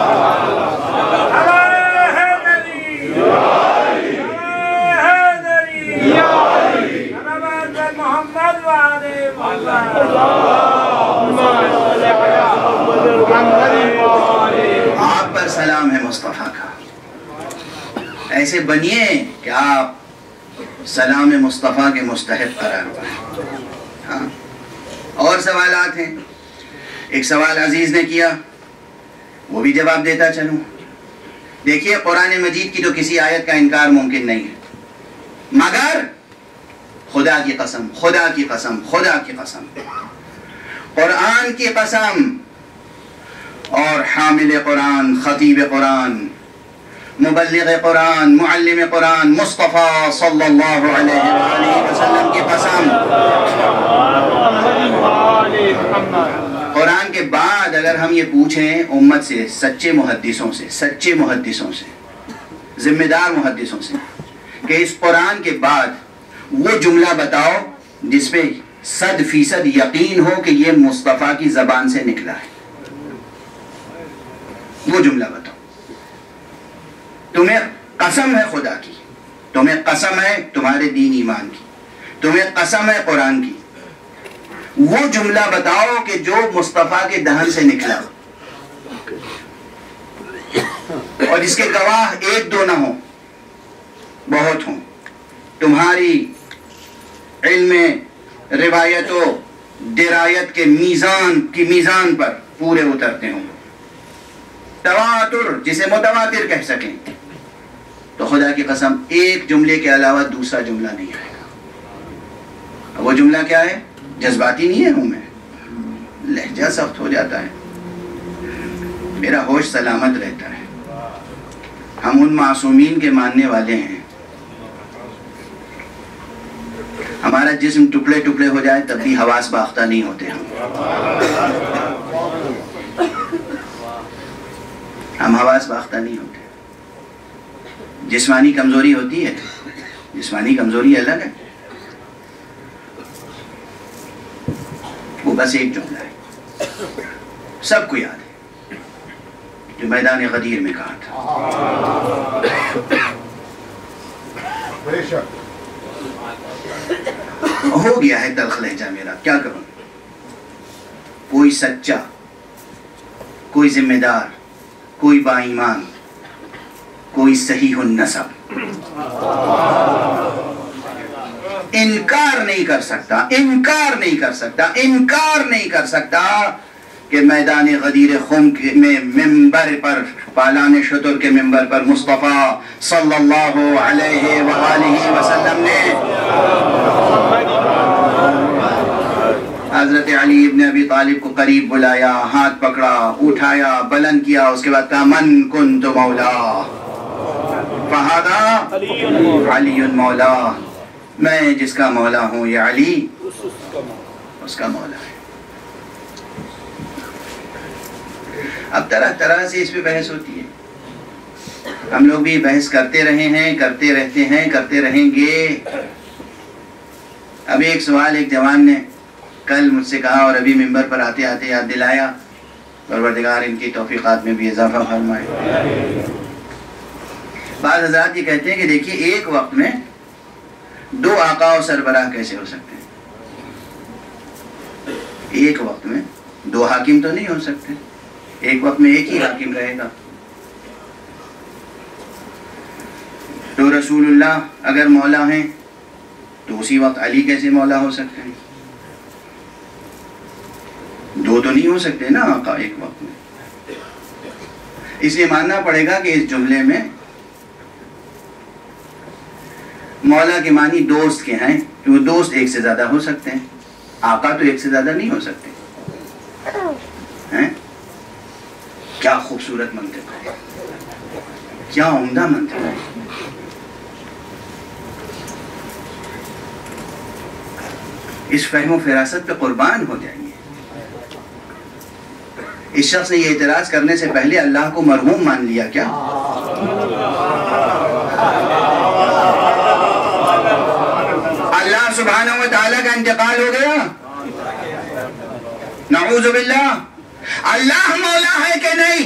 آپ پر سلام ہے مصطفیٰ کا۔ ایسے بنیے کہ آپ سلام مصطفیٰ کے مستحق قرار پائیں۔ ہاں اور سوالات ہیں۔ ایک سوال عزیز نے کیا، وہ بھی جواب دیتا چلوں۔ دیکھیے قرآن مجید کی تو کسی آیت کا انکار ممکن نہیں ہے، مگر خدا کی قسم، خدا کی قسم، خدا کی قسم، قرآن کی قسم اور حامل قرآن، خطیب قرآن، مبلغ قرآن، معلم قرآن مصطفیٰ صلی اللہ علیہ وآلہ وسلم کی قسم، قرآن کے بعد اگر ہم یہ پوچھیں امت سے، سچے محدثوں سے، سچے محدثوں سے، ذمہ دار محدثوں سے، کہ اس قرآن کے بعد وہ جملہ بتاؤ جس پہ صد فیصد یقین ہو کہ یہ مصطفیٰ کی زبان سے نکلا ہے، وہ جملہ بتاؤ۔ تمہیں قسم ہے خدا کی، تمہیں قسم ہے تمہارے دین ایمان کی، تمہیں قسم ہے قرآن کی، وہ جملہ بتاؤ کہ جو مصطفیٰ کے دہن سے نکلا اور اس کے گواہ ایک دو نہ ہوں، بہت ہوں، تمہاری علم روایت و درایت کے میزان کی میزان پر پورے اترتے ہوں، تواتر جسے متواتر کہہ سکیں، تو خدا کی قسم ایک جملے کے علاوہ دوسرا جملہ نہیں آئے گا۔ وہ جملہ کیا ہے؟ جذباتی نہیں ہے ہوں میں، لہجہ سخت ہو جاتا ہے، میرا ہوش سلامت رہتا ہے، ہم ان معصومین کے ماننے والے ہیں، ہمارا جسم ٹکڑے ٹکڑے ہو جائے تب بھی حواس باختہ نہیں ہوتے ہم ہم حواس باختہ نہیں ہوتے۔ جسمانی کمزوری ہوتی ہے، جسمانی کمزوری الگ ہے، وہ بس ایک جملہ ہے، سب کو یاد ہے، جو میدان غدیر میں کہا تھا۔ ہو گیا ہے تلخ لہجہ میرا، کیا کروں؟ کوئی سچا، کوئی ذمہ دار، کوئی با ایمان، کوئی صحیح النسب انکار نہیں کر سکتا، انکار نہیں کر سکتا، انکار نہیں کر سکتا کہ میدان غدیر خم میں ممبر پر، پالان شتر کے ممبر پر مصطفیٰ صلی اللہ علیہ وآلہ وسلم نے حضرت علی ابن ابی طالب کو قریب بلایا، ہاتھ پکڑا، اٹھایا، بلند کیا، اس کے بعد کہا من کنت مولا فہذا علی مولا، میں جس کا مولا ہوں یہ علی اس کا مولا ہے۔ اب طرح طرح سے اس پہ بحث ہوتی ہے، ہم لوگ بھی بحث کرتے رہے ہیں، کرتے رہتے ہیں، کرتے رہیں گے۔ ابھی ایک سوال ایک جوان نے کل مجھ سے کہا اور ابھی ممبر پر آتے آتے یاد دلایا، پروردگار ان کی توفیقات میں بھی اضافہ فرمائے۔ بعض حضرات یہ کہتے ہیں کہ دیکھیے ایک وقت میں دو آقا و سربراہ کیسے ہو سکتے ہیں؟ ایک وقت میں دو حاکم تو نہیں ہو سکتے، ایک وقت میں ایک ہی حاکم رہے گا۔ تو رسول اللہ اگر مولا ہیں تو اسی وقت علی کیسے مولا ہو سکتے ہیں؟ دو تو نہیں ہو سکتے نا آقا ایک وقت میں۔ اس لیے ماننا پڑے گا کہ اس جملے میں مولا کے معنی دوست کے ہیں کہ وہ دوست ایک سے زیادہ ہو سکتے ہیں، آقا تو ایک سے زیادہ نہیں ہو سکتے ہیں؟ کیا خوبصورت منطق ہے، کیا عمدہ منطق ہے۔ اس فہم و فراست پہ قربان ہو جائیں گے۔ اس شخص نے یہ اعتراض کرنے سے پہلے اللہ کو مرحوم مان لیا کیا؟ اللہ سبحانہ و تعالیٰ کا انتقال ہو گیا، نعوذ باللہ۔ اللہ مولا ہے کہ نہیں؟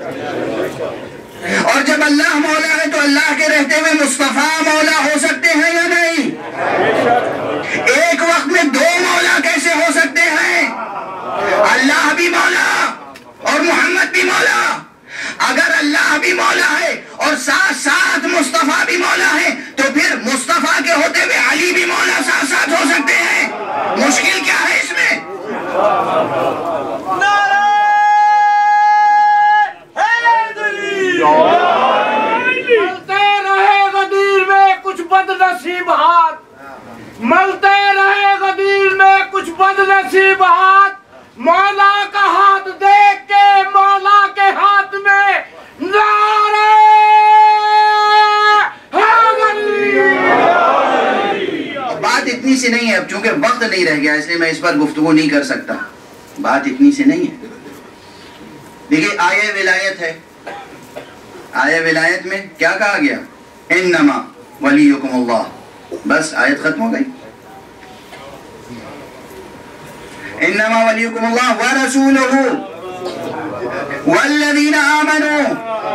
اور جب اللہ مولا ہے تو اللہ کے رہتے ہوئے مصطفیٰ مولا ہو سکتے ہیں یا نہیں؟ ایک وقت میں دو مولا کیسے ہو سکتے ہیں؟ اللہ بھی مولا اور محمد بھی مولا۔ اگر اللہ بھی مولا ہے اور ساتھ ساتھ مصطفیٰ بھی مولا ہے تو پھر مصطفیٰ کے ہوتے ہوئے علی بھی مولا ساتھ ساتھ ہو سکتے ہیں۔ مشکل کیا ہے اس میں؟ ملتے رہے غدیر میں کچھ بد نصیب ہاتھ، ملتے رہے غدیر میں کچھ بد نصیب ہاتھ، مولا کا ہاتھ دیکھ کے مولا کے ہاتھ میں نعرہ حیدری۔ بات اتنی سی نہیں ہے، اب چونکہ وقت نہیں رہ گیا اس لیے میں اس پر گفتگو نہیں کر سکتا۔ بات اتنی سی نہیں ہے۔ دیکھیے آیہ ولایت ہے، آیہ ولایت میں کیا کہا گیا؟ انما ولیکم اللہ، بس آیت ختم ہو گئی۔ انما ولیکم اللہ ورسولہ والذین آمنوا۔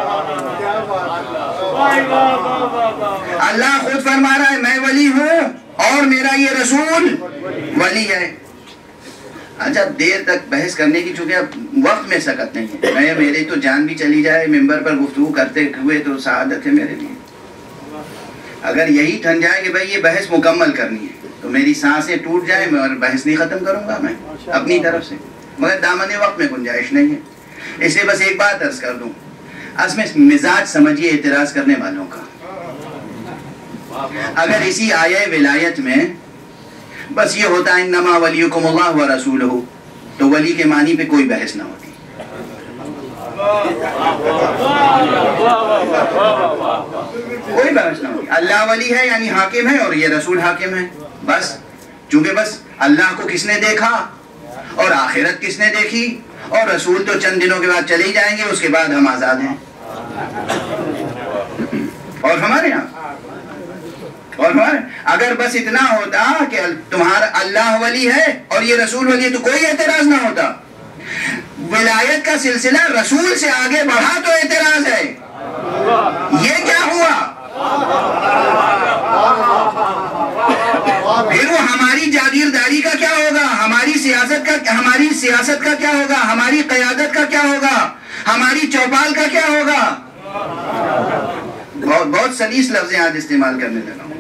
اللہ خود فرما رہا ہے میں ولی ہوں اور میرا یہ رسول ولی ہے۔ اچھا دیر تک بحث کرنے کی چونکہ اب وقت میں سکت نہیں ہے، میں میری تو جان بھی چلی جائے ممبر پر گفتگو کرتے ہوئے تو سعادت ہے میرے لیے۔ اگر یہی ٹھن جائے کہ بھائی یہ بحث مکمل کرنی ہے تو میری سانسیں ٹوٹ جائیں میں اور بحث نہیں ختم کروں گا میں اپنی طرف سے، مگر دامن وقت میں گنجائش نہیں ہے۔ اس لیے بس ایک بات عرض کر دوں، اصل میں مزاج سمجھیے اعتراض کرنے والوں کا۔ اگر اسی آیہ ولایت میں بس یہ ہوتا ہے انما ولیکم اللہ ورسولہ تو ولی کے معنی پہ کوئی بحث نہ ہوتی۔ کوئی بحث نہ ہوتی، اللہ ولی ہے یعنی حاکم ہے اور یہ رسول حاکم ہے، بس چونکہ بس اللہ کو کس نے دیکھا اور آخرت کس نے دیکھی اور رسول تو چند دنوں کے بعد چلے ہی جائیں گے، اس کے بعد ہم آزاد ہیں۔ اور ہمارے یہاں اور ہمارے اگر بس اتنا ہوتا کہ تمہارا اللہ ولی ہے اور یہ رسول ولی ہے تو کوئی اعتراض نہ ہوتا۔ ولایت کا سلسلہ رسول سے آگے بڑھا تو اعتراض ہے۔ یہ کیا ہوا؟ پھر وہ ہماری جاگیرداری کا کیا ہوگا؟ ہماری سیاست کا ہماری سیاست کا کیا ہوگا؟ ہماری قیادت کا کیا ہوگا؟ ہماری چوپال کا کیا ہوگا؟ بہت بہت سلیس لفظیں آج استعمال کرنے لگا ہوں،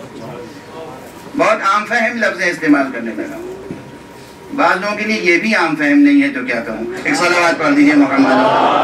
بہت عام فہم لفظیں استعمال کرنے لگا ہوں۔ بعض لوگوں کے لیے یہ بھی عام فہم نہیں ہے تو کیا کہوں۔ ایک صلوات پڑھ دیجیے محمد۔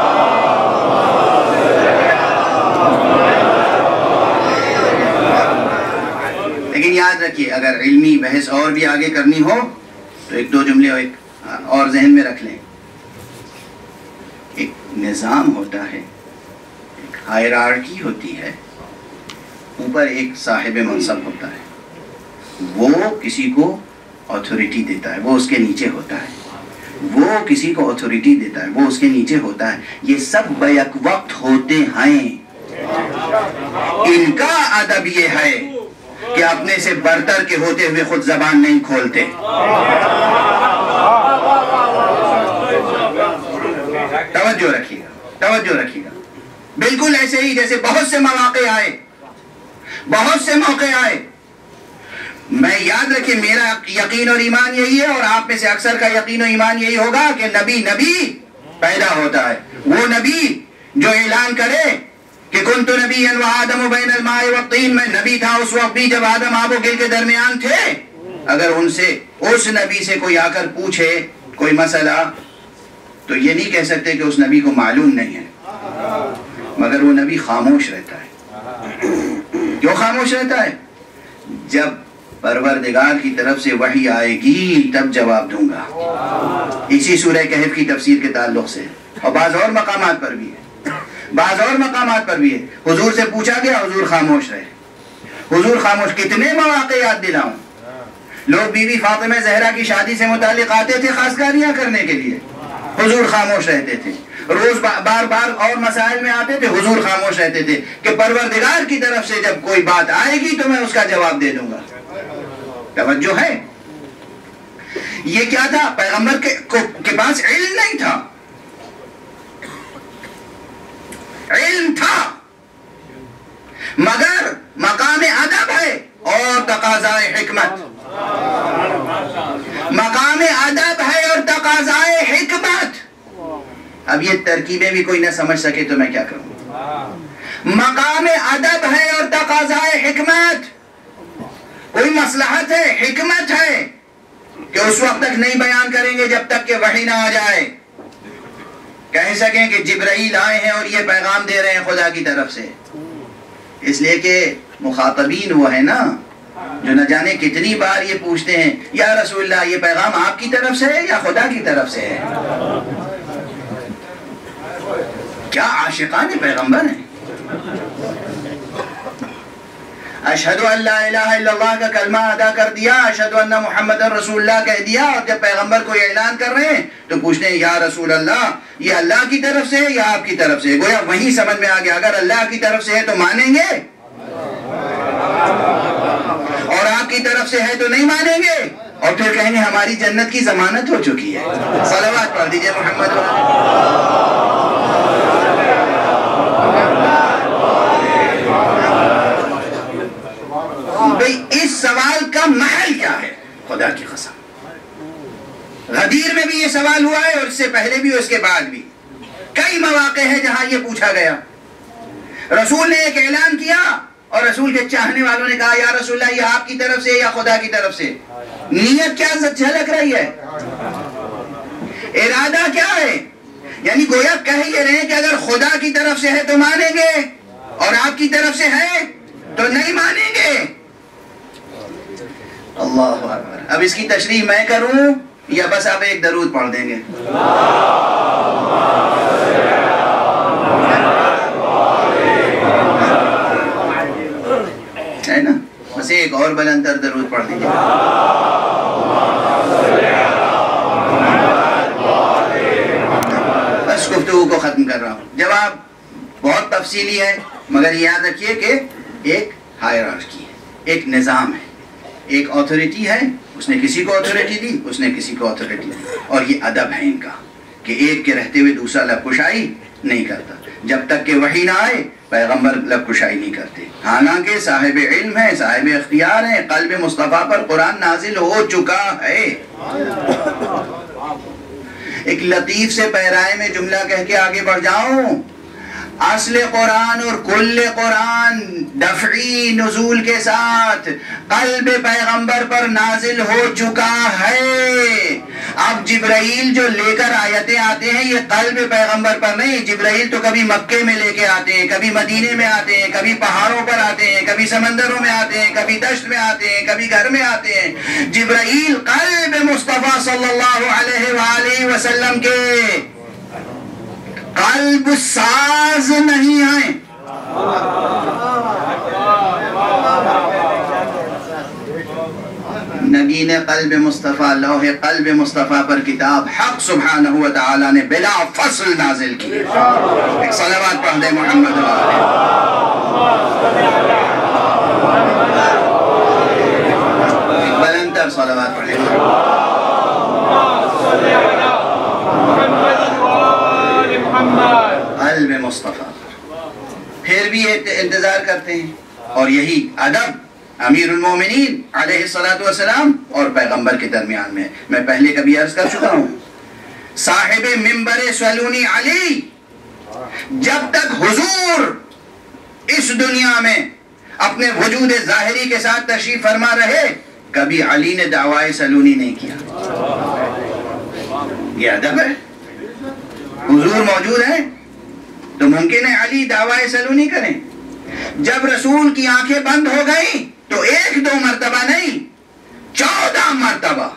لیکن یاد رکھیے اگر علمی بحث اور بھی آگے کرنی ہو تو ایک دو جملے اور ایک اور ذہن میں رکھ لیں۔ ایک نظام ہوتا ہے، ایک ہائرارکی ہوتی ہے، اوپر ایک صاحب منصب ہوتا ہے، وہ کسی کو اتھارٹی دیتا ہے، وہ اس کے نیچے ہوتا ہے، وہ کسی کو اتھارٹی دیتا ہے، وہ اس کے نیچے ہوتا ہے۔ یہ سب بیک وقت ہوتے ہیں۔ ان کا ادب یہ ہے کہ اپنے سے برتر کے ہوتے ہوئے خود زبان نہیں کھولتے۔ توجہ رکھیے گا، توجہ رکھیے گا۔ بالکل ایسے ہی جیسے بہت سے مواقع آئے، بہت سے موقع آئے، میں یاد رکھیں میرا یقین اور ایمان یہی ہے اور آپ میں سے اکثر کا یقین و ایمان یہی ہوگا کہ نبی نبی پیدا ہوتا ہے۔ وہ نبی جو اعلان کرے کہ کنت نبیا وآدم بین الماء والطین، میں نبی تھا اس وقت بھی جب آدم آب و گل کے درمیان تھے، اگر ان سے اس نبی سے کوئی آ کر پوچھے کوئی مسئلہ تو یہ نہیں کہہ سکتے کہ اس نبی کو معلوم نہیں ہے۔ مگر وہ نبی خاموش رہتا ہے. کیوں خاموش رہتا ہے؟ جب پروردگار کی طرف سے وحی آئے گی تب جواب دوں گا. اسی سورہ کہف کی تفسیر کے تعلق سے اور بعض اور مقامات پر بھی ہے، بعض اور مقامات پر بھی ہے. حضور سے پوچھا گیا، حضور خاموش رہے. حضور خاموش. کتنے مواقع یاد دلاؤں. لوگ بی بی فاطمہ زہرا کی شادی سے متعلق آتے تھے خاصکاریاں کرنے کے لیے، حضور خاموش رہتے تھے. روز بار بار اور مسائل میں آتے تھے، حضور خاموش رہتے تھے کہ پروردگار کی طرف سے جب کوئی بات آئے گی تو میں اس کا جواب دے دوں گا. توجہ ہے. یہ کیا تھا؟ پیغمبر کے, کے پاس علم نہیں تھا، علم تھا مگر مقام ادب ہے اور تقاضائے حکمت. مقام ادب ہے اور تقاضائے حکمت. اب یہ ترکیبیں بھی کوئی نہ سمجھ سکے تو میں کیا کروں. مقام ادب ہے اور تقاضائے حکمت. کوئی مصلحت ہے، حکمت ہے کہ اس وقت تک نہیں بیان کریں گے جب تک کہ وحی نہ آ جائے. کہہ سکیں کہ جبرائیل آئے ہیں اور یہ پیغام دے رہے ہیں خدا کی طرف سے. اس لیے کہ مخاطبین وہ ہیں نا جو نہ جانے کتنی بار یہ پوچھتے ہیں یا رسول اللہ یہ پیغام آپ کی طرف سے ہے یا خدا کی طرف سے ہے. کیا عاشقان پیغمبر ہیں. اشہد ان لا الہ الا اللہ کا کلمہ ادا کر دیا، اشہد ان محمد رسول اللہ کہہ دیا، اور جب پیغمبر کو یہ اعلان کر رہے ہیں تو پوچھتے ہیں یا رسول اللہ یہ اللہ کی طرف سے ہے یا آپ کی طرف سے ہے. گویا وہیں سمجھ میں آ گیا اگر اللہ کی طرف سے ہے تو مانیں گے اور آپ کی طرف سے ہے تو نہیں مانیں گے، اور پھر کہیں گے ہماری جنت کی ضمانت ہو چکی ہے. صلوات پڑھ دیجئے محمد. بھئی اس سوال کا محل کیا ہے؟ خدا کی قسم غدیر میں بھی یہ سوال ہوا ہے اور اس سے پہلے بھی اور اس کے بعد بھی کئی مواقع ہیں جہاں یہ پوچھا گیا. رسول نے ایک اعلان کیا اور رسول کے چاہنے والوں نے کہا یا رسول اللہ یہ آپ کی طرف سے یا خدا کی طرف سے. نیت کیا جھلک رہی ہے، ارادہ کیا ہے؟ یعنی گویا کہہ یہ رہے ہیں کہ اگر خدا کی طرف سے ہے تو مانیں گے اور آپ کی طرف سے ہے تو نہیں مانیں گے. اللہ اکبر. اب اس کی تشریح میں کروں یا بس آپ ایک درود پڑھ دیں گے؟ ہے نا، بس ایک اور بلندر درود پڑھ دیجیے. بس گفتگو کو ختم کر رہا ہوں. جواب بہت تفصیلی ہے مگر یاد رکھیے کہ ایک ہائرارکی ہے، ایک نظام ہے، ایک اتھارٹی ہے، اس نے کسی کو اتھارٹی دی، اس نے کسی کو اتھارٹی دی. اور یہ ادب ہے ان کا کہ ایک کے رہتے ہوئے دوسرا لب کشائی نہیں کرتا. جب تک کہ وحی نہ آئے پیغمبر لب کشائی نہیں کرتے. حالانکہ صاحب علم ہیں، صاحب اختیار ہیں، قلب مصطفیٰ پر قرآن نازل ہو چکا ہے. ایک لطیف سے پیرائے میں جملہ کہہ کے آگے بڑھ جاؤں. اصل قرآن اور کل قرآن دفعی نزول کے ساتھ قلب پیغمبر پر نازل ہو چکا ہے. اب جبرائیل جو لے کر آیتیں آتے ہیں یہ قلب پیغمبر پر نہیں. جبرائیل تو کبھی مکے میں لے کے آتے ہیں، کبھی مدینے میں آتے ہیں، کبھی پہاڑوں پر آتے ہیں، کبھی سمندروں میں آتے ہیں، کبھی دشت میں آتے ہیں، کبھی گھر میں آتے ہیں. جبرائیل قلب مصطفیٰ صلی اللہ علیہ وآلہ وسلم کے قلب ساز نہیں آئے. نگین قلب مصطفیٰ، لوح قلب مصطفیٰ پر کتاب حق سبحانہ و تعالی نے بلا فصل نازل کی. ایک صلوات پڑھ دے محمد. ایک بلندر صلوات پڑھ دے. قلب مصطفیٰ پھر بھی انتظار کرتے ہیں. اور یہی ادب امیر المومنین علیہ الصلاۃ والسلام اور پیغمبر کے درمیان میں. میں پہلے کبھی عرض کر چکا ہوں صاحب منبر سلونی علی جب تک حضور اس دنیا میں اپنے وجود ظاہری کے ساتھ تشریف فرما رہے کبھی علی نے دعوی سلونی نہیں کیا. یہ ادب ہے. حضور موجود ہیں تو ممکن ہے علی دعوی سلونی کریں؟ جب رسول کی آنکھیں بند ہو گئی تو ایک دو مرتبہ نہیں، چودہ مرتبہ،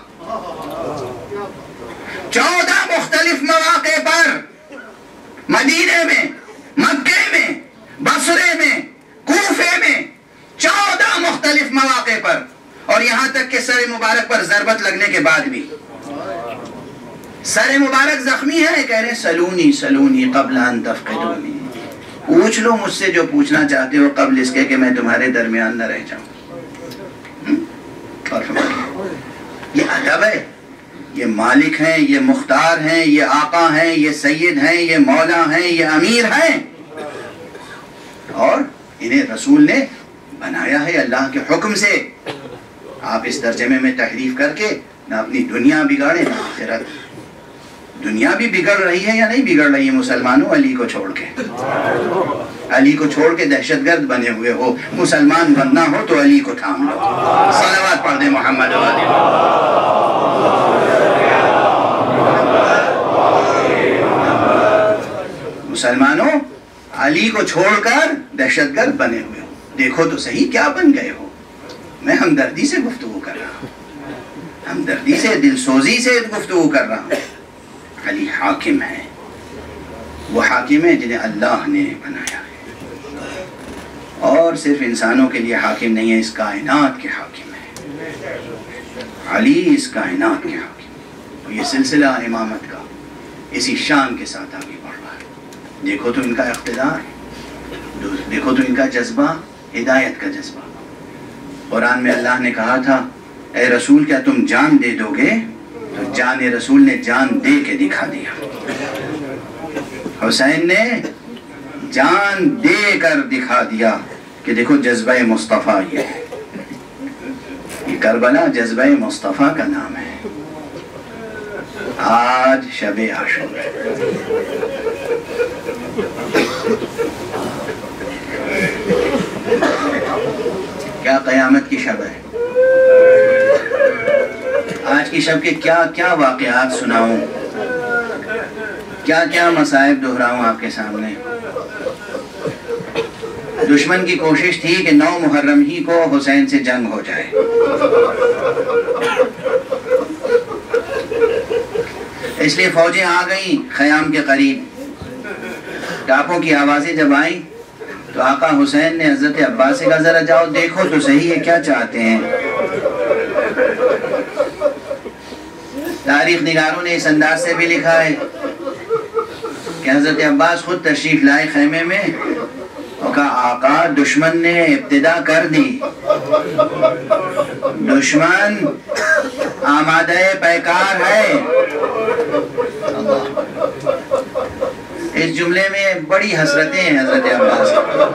چودہ مختلف مواقع پر مدینے میں، مکے میں، بصرے میں، کوفے میں، چودہ مختلف مواقع پر، اور یہاں تک کہ سر مبارک پر ضربت لگنے کے بعد بھی سر مبارک زخمی ہے، کہہ رہے سلونی سلونی قبل ان تفقدونی، پوچھ لو مجھ سے جو پوچھنا چاہتے ہو قبل اس کے کہ میں تمہارے درمیان نہ رہ جاؤں۔ اور یہ ادب ہے، یہ مالک ہیں، یہ مختار ہیں، یہ آقا ہیں، یہ سید ہیں، یہ مولا ہیں، یہ امیر ہیں، اور انہیں رسول نے بنایا ہے اللہ کے حکم سے۔ آپ اس ترجمے میں تحریف کر کے نہ اپنی دنیا بگاڑے نہ آخرت۔ دنیا بھی بگڑ رہی ہے یا نہیں بگڑ رہی ہے مسلمانوں؟ علی کو چھوڑ کے، علی کو چھوڑ کے دہشت گرد بنے ہوئے ہو۔ مسلمان بننا ہو تو علی کو تھام لو۔ صلوات پڑھ دیں محمد علیہ۔ مسلمانوں علی کو چھوڑ کر دہشت گرد بنے ہوئے ہو، دیکھو تو صحیح کیا بن گئے ہو۔ میں ہمدردی سے گفتگو کر رہا ہوں، ہمدردی سے، دل سوزی سے گفتگو کر رہا ہوں۔ علی حاکم ہے، وہ حاکم ہے جنہیں اللہ نے بنایا ہے، اور صرف انسانوں کے لیے حاکم نہیں ہے، اس کائنات کے حاکم ہے۔ علی اس کائنات کے حاکم، اور یہ سلسلہ امامت کا اسی شان کے ساتھ آگے بڑھ رہا ہے۔ دیکھو تو ان کا اقتدار، دیکھو تو ان کا جذبہ، ہدایت کا جذبہ۔ قرآن میں اللہ نے کہا تھا اے رسول کیا تم جان دے دو گے؟ تو جان رسول نے جان دے کے دکھا دیا۔ حسین نے جان دے کر دکھا دیا کہ دیکھو جذبہ مصطفیٰ یہ ہے، یہ کربلا جذبہ مصطفیٰ کا نام ہے۔ آج شب عاشور کیا قیامت کی شب ہے؟ آج کی شب کے کیا کیا واقعات سناؤں، کیا کیا مصائب دہراؤں آپ کے سامنے۔ دشمن کی کوشش تھی کہ نو محرم ہی کو حسین سے جنگ ہو جائے، اس لیے فوجیں آ گئیں خیام کے قریب، ٹاپوں کی آوازیں جب آئیں تو آقا حسین نے حضرت عباس سے کہا ذرا جاؤ دیکھو تو صحیح ہے کیا چاہتے ہیں۔ تاریخ نگاروں نے اس انداز سے بھی لکھا ہے کہ حضرت عباس خود تشریف لائے خیمے میں اور کہا آقا دشمن نے ابتدا کر دی، دشمن آمادہ پیکار ہے۔ اللہ، اس جملے میں بڑی حسرتیں ہیں حضرت عباس،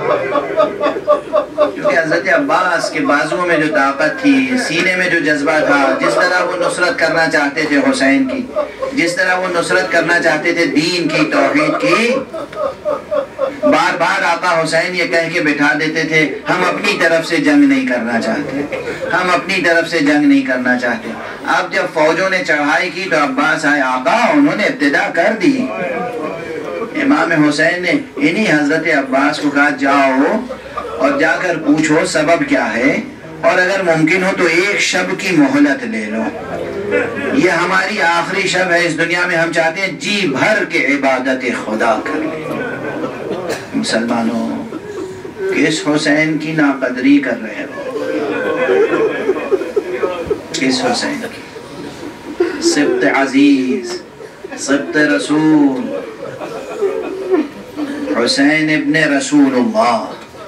کیونکہ حضرت عباس کے بازوؤں میں جو طاقت تھی، سینے میں جو جذبہ تھا، جس طرح وہ نصرت کرنا چاہتے تھے حسین کی، جس طرح وہ نصرت کرنا چاہتے تھے دین کی، توحید کی، بار بار آقا حسین یہ کہہ کے بٹھا دیتے تھے ہم اپنی طرف سے جنگ نہیں کرنا چاہتے، ہم اپنی طرف سے جنگ نہیں کرنا چاہتے۔ اب جب فوجوں نے چڑھائی کی تو عباس آئے، آقا انہوں نے ابتدا کر دی۔ امام حسین نے انہی حضرت عباس کو کہا جاؤ اور جا کر پوچھو سبب کیا ہے، اور اگر ممکن ہو تو ایک شب کی مہلت لے لو، یہ ہماری آخری شب ہے اس دنیا میں، ہم چاہتے ہیں جی بھر کے عبادت خدا کر لیں۔ مسلمانوں کس حسین کی ناقدری کر رہے ہو؟ کس حسین کی؟ سبط عزیز، سبط رسول، حسین ابن رسول اللہ،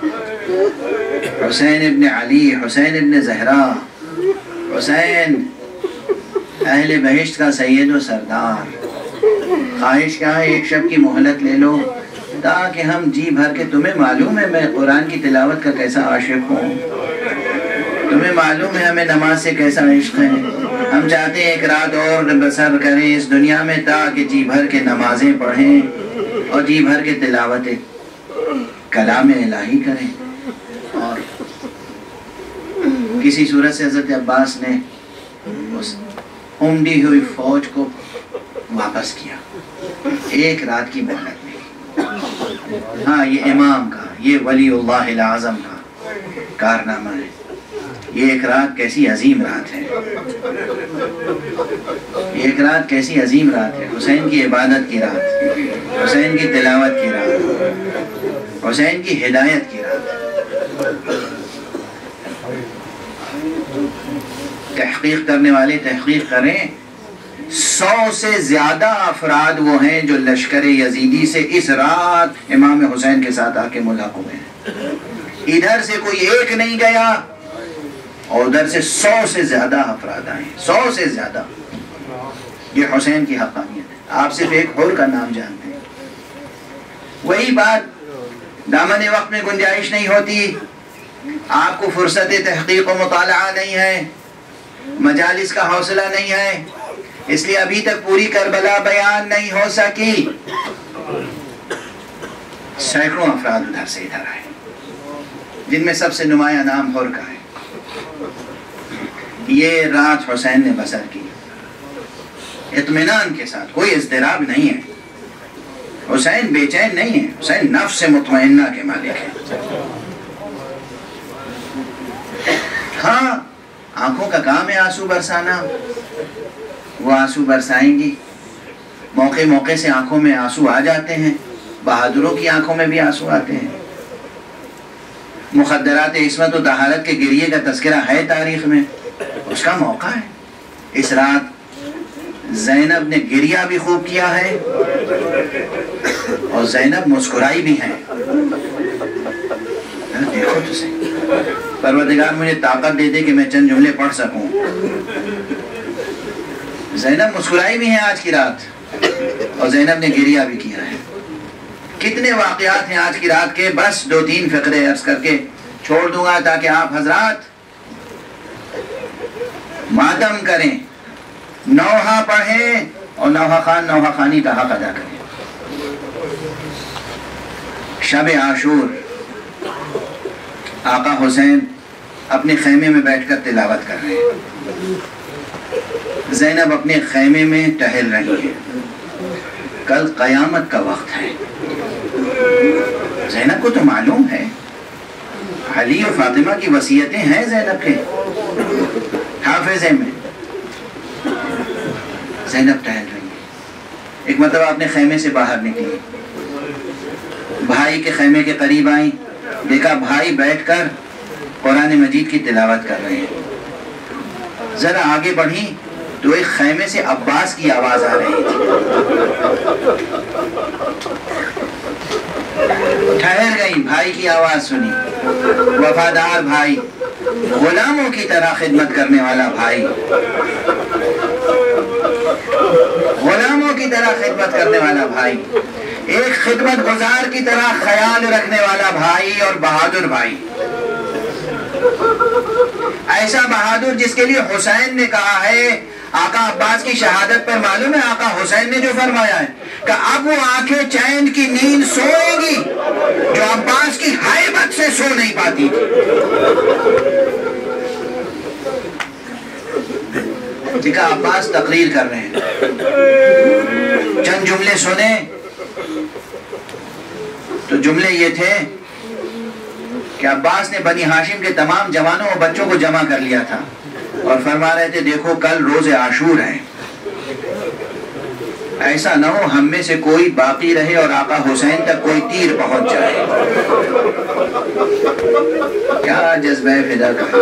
حسین ابن علی، حسین ابن زہرا، حسین اہل بہشت کا سید و سردار۔ خواہش کیا ہے ایک شب کی مہلت لے لو تاکہ ہم جی بھر کے، تمہیں معلوم ہے میں قرآن کی تلاوت کا کیسا عاشق ہوں، تمہیں معلوم ہے ہمیں نماز سے کیسا عشق ہے، ہم چاہتے ہیں ایک رات اور بسر کریں اس دنیا میں تاکہ جی بھر کے نمازیں پڑھیں اور جی بھر کے تلاوت کلام الہی کریں۔ اور کسی صورت سے حضرت عباس نے اس امڈی ہوئی فوج کو واپس کیا، ایک رات کی مہلت میں۔ ہاں یہ امام کا، یہ ولی اللہ الاعظم کا کارنامہ ہے. یہ ایک رات کیسی عظیم رات ہے، یہ ایک رات کیسی عظیم رات ہے. حسین کی عبادت کی رات، حسین کی تلاوت کی رات، حسین کی ہدایت کی رات. تحقیق کرنے والے تحقیق کریں، سو سے زیادہ افراد وہ ہیں جو لشکر یزیدی سے اس رات امام حسین کے ساتھ آ کے ملاق ہوئے ہیں. ادھر سے کوئی ایک نہیں گیا اور ادھر سے سو سے زیادہ افراد آئے، سو سے زیادہ. یہ حسین کی حقانیت ہے. آپ صرف ایک حور کا نام جانتے ہیں. وہی بات، دامن وقت میں گنجائش نہیں ہوتی، آپ کو فرصت تحقیق و مطالعہ نہیں ہے، مجالس کا حوصلہ نہیں ہے، اس لیے ابھی تک پوری کربلا بیان نہیں ہو سکی. سینکڑوں افراد ادھر سے ادھر آئے، جن میں سب سے نمایاں نام حور کا ہے. یہ رات حسین نے بسر کی اطمینان کے ساتھ، کوئی اضطراب نہیں ہے. حسین بے چین نہیں ہے، حسین نفس مطمئنہ کے مالک ہے. ہاں آنکھوں کا کام ہے آنسو برسانا، وہ آنسو برسائیں گی. موقع موقع سے آنکھوں میں آنسو آ جاتے ہیں، بہادروں کی آنکھوں میں بھی آنسو آتے ہیں. مخدرات عصمت و طہارت کے گریے کا تذکرہ ہے تاریخ میں، اس کا موقع ہے. اس رات زینب نے گریہ بھی خوب کیا ہے اور زینب مسکرائی بھی ہے. دیکھو تو صحیح، پروردگار مجھے طاقت دے دے کہ میں چند جملے پڑھ سکوں. زینب مسکرائی بھی ہیں آج کی رات اور زینب نے گریہ بھی کیا ہے. کتنے واقعات ہیں آج کی رات کے، بس دو تین فقرے عرض کر کے چھوڑ دوں گا تاکہ آپ حضرات ماتم کریں، نوحہ پڑھیں اور نوحہ خان نوحہ خانی کا حق ادا کریں. شب عاشور آقا حسین اپنے خیمے میں بیٹھ کر تلاوت کر رہے ہیں، زینب اپنے خیمے میں ٹہل رہی ہے. کل قیامت کا وقت ہے. زینب کو تو معلوم ہے، علی و فاطمہ کی وصیتیں ہیں زینب کے حافظے میں. زینب ٹہل رہی ہے. ایک مرتبہ اپنے خیمے سے باہر نکلی، بھائی کے خیمے کے قریب آئیں، دیکھا بھائی بیٹھ کر قرآن مجید کی تلاوت کر رہے ہیں. ذرا آگے بڑھی تو ایک خیمے سے عباس کی آواز آ رہی تھی. ٹھہر گئی، بھائی کی آواز سنی. وفادار بھائی، غلاموں کی طرح خدمت کرنے والا بھائی، غلاموں کی طرح خدمت کرنے والا بھائی، ایک خدمت گزار کی طرح خیال رکھنے والا بھائی اور بہادر بھائی. ایسا بہادر جس کے لیے حسین نے کہا ہے، آقا عباس کی شہادت پر معلوم ہے آقا حسین نے جو فرمایا ہے کہ اب وہ آنکھیں چین کی نیند سوئے گی جو عباس کی ہیبت سے سو نہیں پاتی. دیکھا عباس تقریر کر رہے ہیں، چند جملے سنے تو جملے یہ تھے کہ عباس نے بنی ہاشم کے تمام جوانوں اور بچوں کو جمع کر لیا تھا اور فرما رہے تھے دیکھو کل روز عاشور ہے، ایسا نہ ہو ہم میں سے کوئی باقی رہے اور آقا حسین تک کوئی تیر پہنچ جائے. کیا جذبہ فدا کا.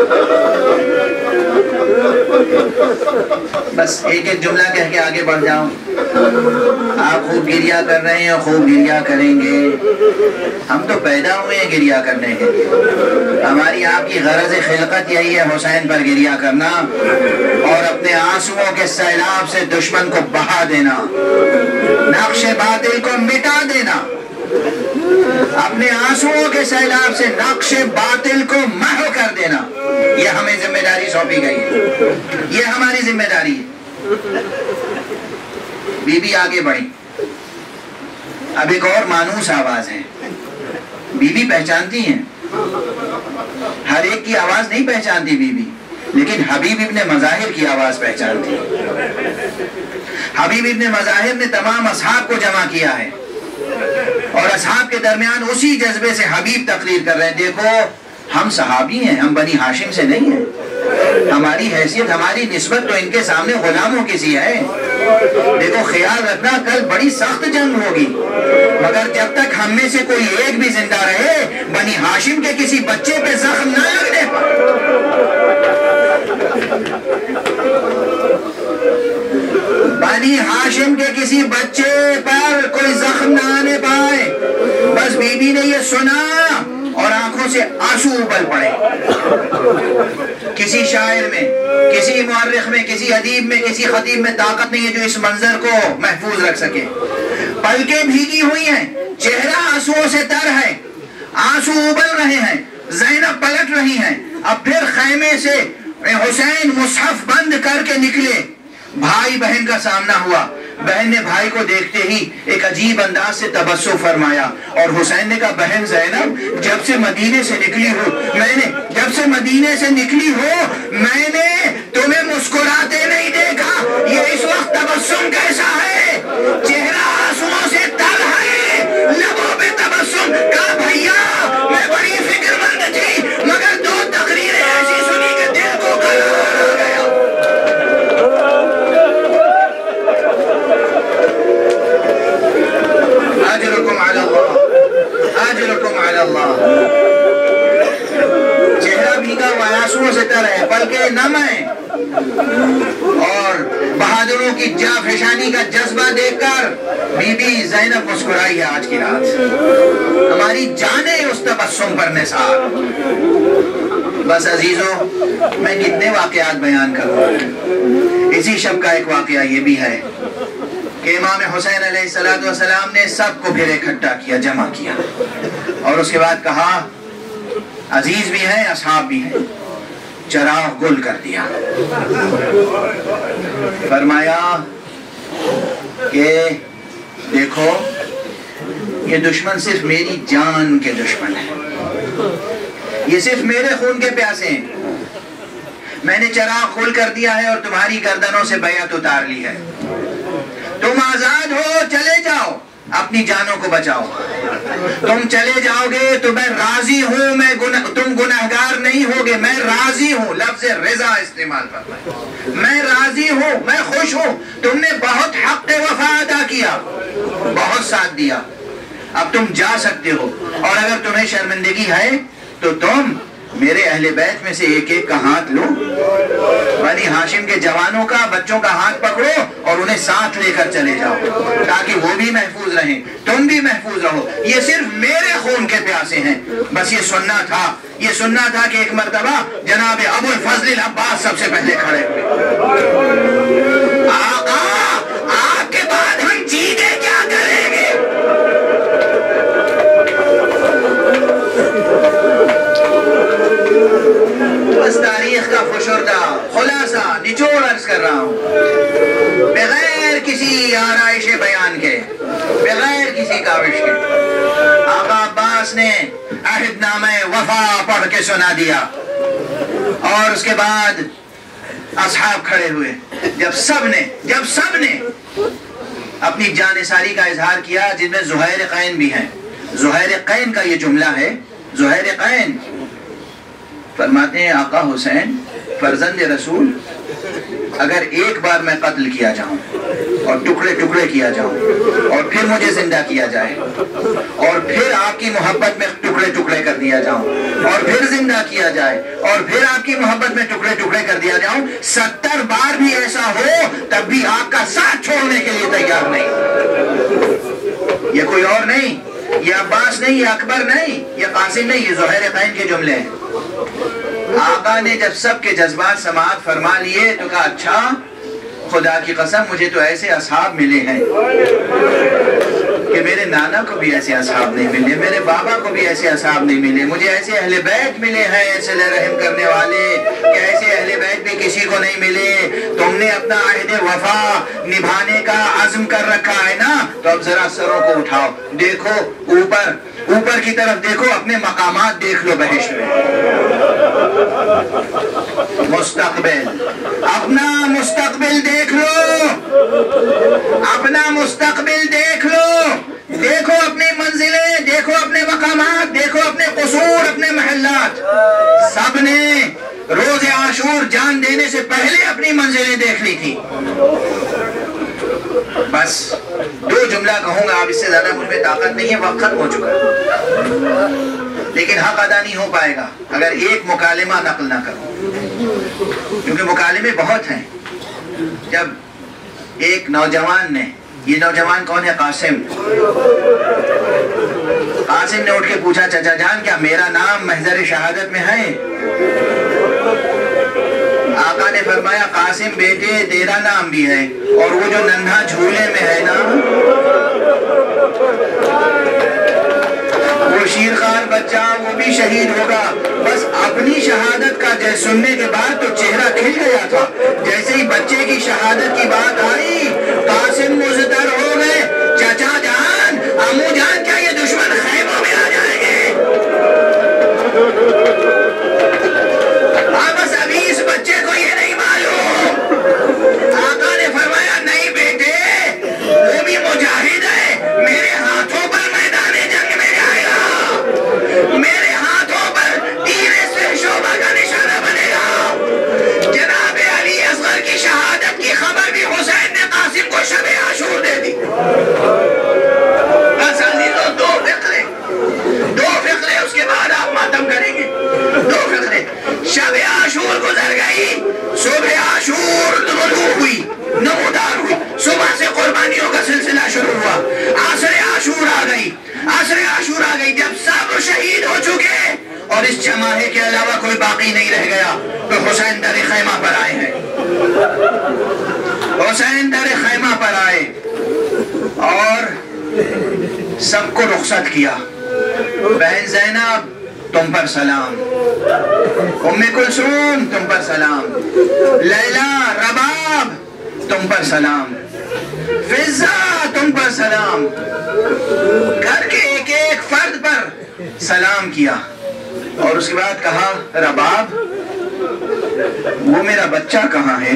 بس ایک ایک جملہ کہہ کے آگے بڑھ جاؤں. آپ خوب گریہ کر رہے ہیں، خوب گریہ کریں گے. ہم تو پیدا ہوئے ہیں گریہ کرنے کے لیے. ہماری آپ کی غرض خلقت یہی ہے حسین پر گریہ کرنا اور اپنے آنسوؤں کے سیلاب سے دشمن کو بہا دینا، نقش باطل کو مٹا دینا، اپنے آنسوؤں کے سیلاب سے نقش باطل کو محو کر دینا. یہ ہمیں ذمہ داری سونپی گئی ہے، یہ ہماری ذمہ داری ہے. بی بی آگے بڑھی. اب ایک اور مانوس آواز ہے، بی بی پہچانتی ہیں، ہر ایک کی آواز نہیں پہچانتی بی بی، لیکن حبیب ابن مظاہر کی آواز پہچانتی ہے. حبیب ابن مظاہر نے تمام اصحاب کو جمع کیا ہے. اور اصحاب کے درمیان اسی جذبے سے حبیب تقریر کر رہے ہیں، دیکھو ہم صحابی ہیں، ہم بنی ہاشم سے نہیں ہیں، ہماری حیثیت ہماری نسبت تو ان کے سامنے غلاموں کی سی ہے۔ دیکھو خیال رکھنا کل بڑی سخت جنگ ہوگی، مگر جب تک ہم میں سے کوئی ایک بھی زندہ رہے بنی ہاشم کے کسی بچے پہ زخم نہ لگنے پائے۔ بنی ہاشم کے کسی بچے پر کوئی زخم نہ آنے پائے۔ بس بی بی نے یہ سنا اور آنکھوں سے آنسو ابل پڑے۔ کسی شاعر میں، کسی مورخ میں، کسی ادیب میں، کسی خطیب میں طاقت نہیں ہے جو اس منظر کو محفوظ رکھ سکے۔ پلکیں بھیگی ہوئی ہیں، چہرہ آنسوؤں سے تر ہے، آنسو ابل رہے ہیں، زینب پلٹ رہی ہیں۔ اب پھر خیمے سے حسین مصحف بند کر کے نکلے، بھائی بہن کا سامنا ہوا۔ بہن نے بھائی کو دیکھتے ہی ایک عجیب انداز سے تبسم فرمایا اور حسین نے کہا بہن زینب جب سے مدینے سے نکلی ہو میں نے جب سے مدینے سے نکلی ہو میں نے تمہیں مسکراتے نہیں دیکھا، یہ اس وقت تبسم کیسا ہے؟ چہرہ آنسوؤں سے تر ہے، لبوں پہ تبسم۔ کہا بھیا میں بڑی فکر مند تھی مگر دو تقریریں ایسی سنی کہ دل کو قرار آ گیا۔ اجرکم علی اللہ، اجرکم علی اللہ۔ چہرہ بھیگا ہوا آنسوؤں سے تر ہے، پلکیں نم ہیں، اور بہادروں کی جاں فشانی کا جذبہ دیکھ کر بی بی زینب مسکرائی ہے آج کی رات۔ ہماری جانیں اس تبسم پر نثار۔ بس عزیزوں میں کتنے واقعات بیان کروں، اسی شب کا ایک واقعہ یہ بھی ہے کہ امام حسین علیہ السلام نے سب کو پھر اکٹھا کیا، جمع کیا، اور اس کے بعد کہا عزیز بھی ہیں اصحاب بھی ہیں، چراغ گل کر دیا۔ فرمایا کہ دیکھو یہ دشمن صرف میری جان کے دشمن ہیں، یہ صرف میرے خون کے پیاسے ہیں۔ میں نے چراغ گل کر دیا ہے اور تمہاری گردنوں سے بیعت اتار لی ہے، تم آزاد ہو، چلے جاؤ، اپنی جانوں کو بچاؤ۔ تم چلے جاؤ گے تو میں راضی ہوں، میں گناہ تم گناہگار نہیں ہوگے، میں راضی ہوں، لفظ رضا استعمال فرمائے، میں راضی ہوں، میں خوش ہوں، تم نے بہت حق وفا ادا کیا، بہت ساتھ دیا، اب تم جا سکتے ہو، اور اگر تمہیں شرمندگی ہے تو تم میرے اہل بیت میں سے ایک ایک کا ہاتھ لو، بنی ہاشم کے جوانوں کا، بچوں کا ہاتھ پکڑو اور انہیں ساتھ لے کر چلے جاؤ تاکہ وہ بھی محفوظ رہیں، تم بھی محفوظ رہو، یہ صرف میرے خون کے پیاسے ہیں۔ بس یہ سننا تھا، یہ سننا تھا کہ ایک مرتبہ جناب ابو الفضل العباس سب سے پہلے کھڑے ہوئے، آقا آپ کے بعد ہم جیتے کیا کریں گے؟ بس تاریخ کا فشردہ خلاصہ نچوڑ عرض کر رہا ہوں، بغیر کسی آرائش بیان کے، بغیر کسی کاوش کے۔ آقا عباس نے عہد نامہ وفا پڑھ کے سنا دیا، اور اس کے بعد اصحاب کھڑے ہوئے، جب سب نے جب سب نے اپنی جانثاری کا اظہار کیا، جن میں زہیر قین بھی ہیں۔ زہیر قین کا یہ جملہ ہے، زہیر قین فرماتے ہیں آقا حسین فرزند رسول اگر ایک بار میں قتل کیا جاؤں اور ٹکڑے ٹکڑے کیا جاؤں اور پھر مجھے زندہ کیا جائے اور پھر آپ کی محبت میں ٹکڑے ٹکڑے کر دیا جاؤں اور پھر زندہ کیا جائے اور پھر آپ کی محبت میں ٹکڑے ٹکڑے کر دیا جاؤں، ستر بار بھی ایسا ہو تب بھی آپ کا ساتھ چھوڑنے کے لیے تیار نہیں۔ یہ کوئی اور نہیں، یہ عباس نہیں، یہ اکبر نہیں، یہ قاسم نہیں، یہ زہیر قین کے جملے ہیں۔ آقا نے جب سب کے جذبات سماعت فرما لیے تو کہا اچھا خدا کی قسم مجھے تو ایسے اصحاب ملے ہیں کہ میرے نانا کو بھی ایسے اصحاب نہیں ملے، میرے بابا کو بھی ایسے اصحاب نہیں ملے، مجھے ایسے اہل بیت ملے ہیں ایسے رحم کرنے والے کہ ایسے اہل بیت بھی کسی کو نہیں ملے۔ تم نے اپنا عہد وفا نبھانے کا عزم کر رکھا ہے نا، تو اب ذرا سروں کو اٹھاؤ، دیکھو اوپر اوپر کی طرف دیکھو، اپنے مقامات دیکھ لو بہشت میں، مستقبل، اپنا مستقبل دیکھ لو، اپنا مستقبل دیکھ لو، دیکھو اپنی منزلیں، دیکھو اپنے مقامات، دیکھو اپنے قصور، اپنے محلات. سب نے روز عاشور جان دینے سے پہلے اپنی منزلیں دیکھ لی تھی. بس دو جملہ کہوں گا، اب اس سے زیادہ مجھ میں طاقت نہیں ہے، وقت ختم ہو چکا، لیکن حق ادا نہیں ہو پائے گا اگر ایک مکالمہ نقل نہ کروں، کیونکہ مکالمے بہت ہیں. جب ایک نوجوان نے، یہ نوجوان کون ہے؟ قاسم. قاسم نے اٹھ کے پوچھا چچا جان کیا میرا نام محضر شہادت میں ہے؟ آقا نے فرمایا قاسم بیٹے تیرا نام بھی ہے، اور وہ جو ننھا جھولے میں ہے نا، وہ شیرخوار بچہ، وہ بھی شہید ہوگا. بس اپنی شہادت کا جیسے سننے کے بعد تو چہرہ کھل گیا تھا، جیسے ہی بچے کی شہادت کی بات آئی قاسم مزدر ہو گئے. چچا جان، امو جان، کیا یہ دشمن خیموں میں آ جائیں گے؟ بس ابھی اس بچے کو یہ نہیں معلوم. آقا نے فرمایا نہیں بیٹے، وہ بھی مجاہد ہے، میرے ہاتھوں پر میدان جنگ میں جائے گا، میرے ہاتھوں پر تیر سے شعبہ کا نشانہ بنے گا. جناب علی اصغر کی شہادت کی خبر بھی حسین نے قاسم کو شب عاشور دے دی. بس عزیزوں، دو فقرے دو فقرے اس کے بعد آپ ماتم کریں گے. دو فقرے. شب عاشور گزر گئی، صبح عاشور طلوع ہوئی، نمودار ہوئی، صبح سے قربانیوں کا سلسلہ شروع ہوا. عصر عاشور آ گئی، عصر عاشور آ گئی. جب سب شہید ہو چکے اور اس جماعے کے علاوہ کوئی باقی نہیں رہ گیا تو حسین در خیمہ پر آئے ہیں. حسین در خیمہ پر آئے اور سب کو رخصت کیا. بہن زینب تم پر سلام، ام کلثوم تم پر سلام، لیلا، رباب تم پر سلام، فضہ تم پر سلام. گھر کے ایک ایک فرد پر سلام کیا اور اس کے بعد کہا رباب وہ میرا بچہ کہاں ہے؟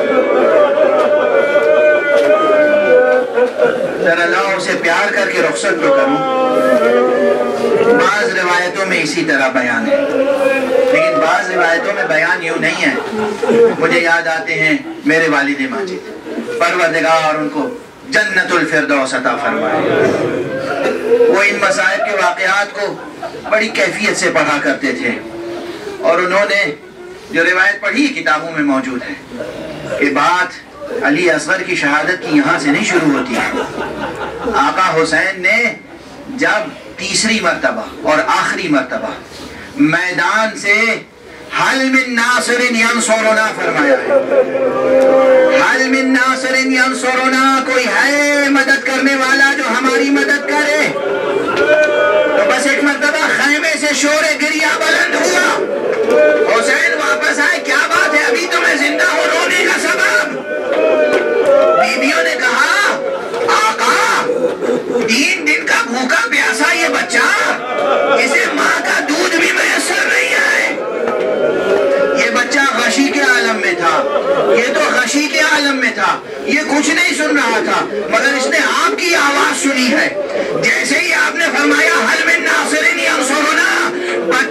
ذرا لاؤ اسے پیار کر کے رخصت تو کروں. بعض روایتوں میں اسی طرح بیان ہے، لیکن بعض روایتوں میں بیان یوں نہیں ہے. مجھے یاد آتے ہیں میرے والد ماجد، پروردگار ان کو جنت الفردوس عطا فرمائے. وہ ان مصائب کے واقعات کو بڑی کیفیت سے پڑھا کرتے تھے، اور انہوں نے جو روایت پڑھی کتابوں میں موجود ہے کہ بات علی اصغر کی شہادت کی یہاں سے نہیں شروع ہوتی ہے. آقا حسین نے جب تیسری مرتبہ اور آخری مرتبہ میدان سے حل من ناصر ینصرنا فرمایا ہے، حل من ناصر ینصرنا، کوئی ہے مدد کرنے والا جو ہماری مدد کرے، تو بس ایک مرتبہ خیمے سے شور گریہ بلند ہوا. حسین واپس آئے، کیا بات ہے ابھی تو میں زندہ ہوں، رونے کا سبب؟ بیویوں نے کہا آقا تین دن کا بھوکا پیاسا یہ بچہ، اسے ماں کا دودھ بھی میسر نہیں ہے. یہ بچہ غشی کے عالم میں تھا، یہ تو غشی کے عالم میں تھا، یہ کچھ نہیں سن رہا تھا، مگر اس نے آپ کی آواز سنی ہے. جیسے ہی آپ نے فرمایا حل من ناصر ینصرنا،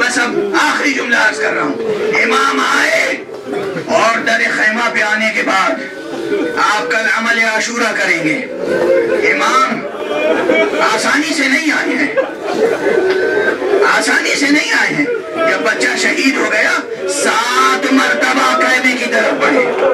بس اب آخری جملہ عرض کر رہا ہوں، امام آئے اور در خیمہ پہ آنے کے بعد آپ کل عمل عاشورہ کریں گے۔ امام آسانی سے نہیں آئے ہیں، آسانی سے نہیں آئے ہیں۔ جب بچہ شہید ہو گیا سات مرتبہ کعبے کی طرف بڑھے،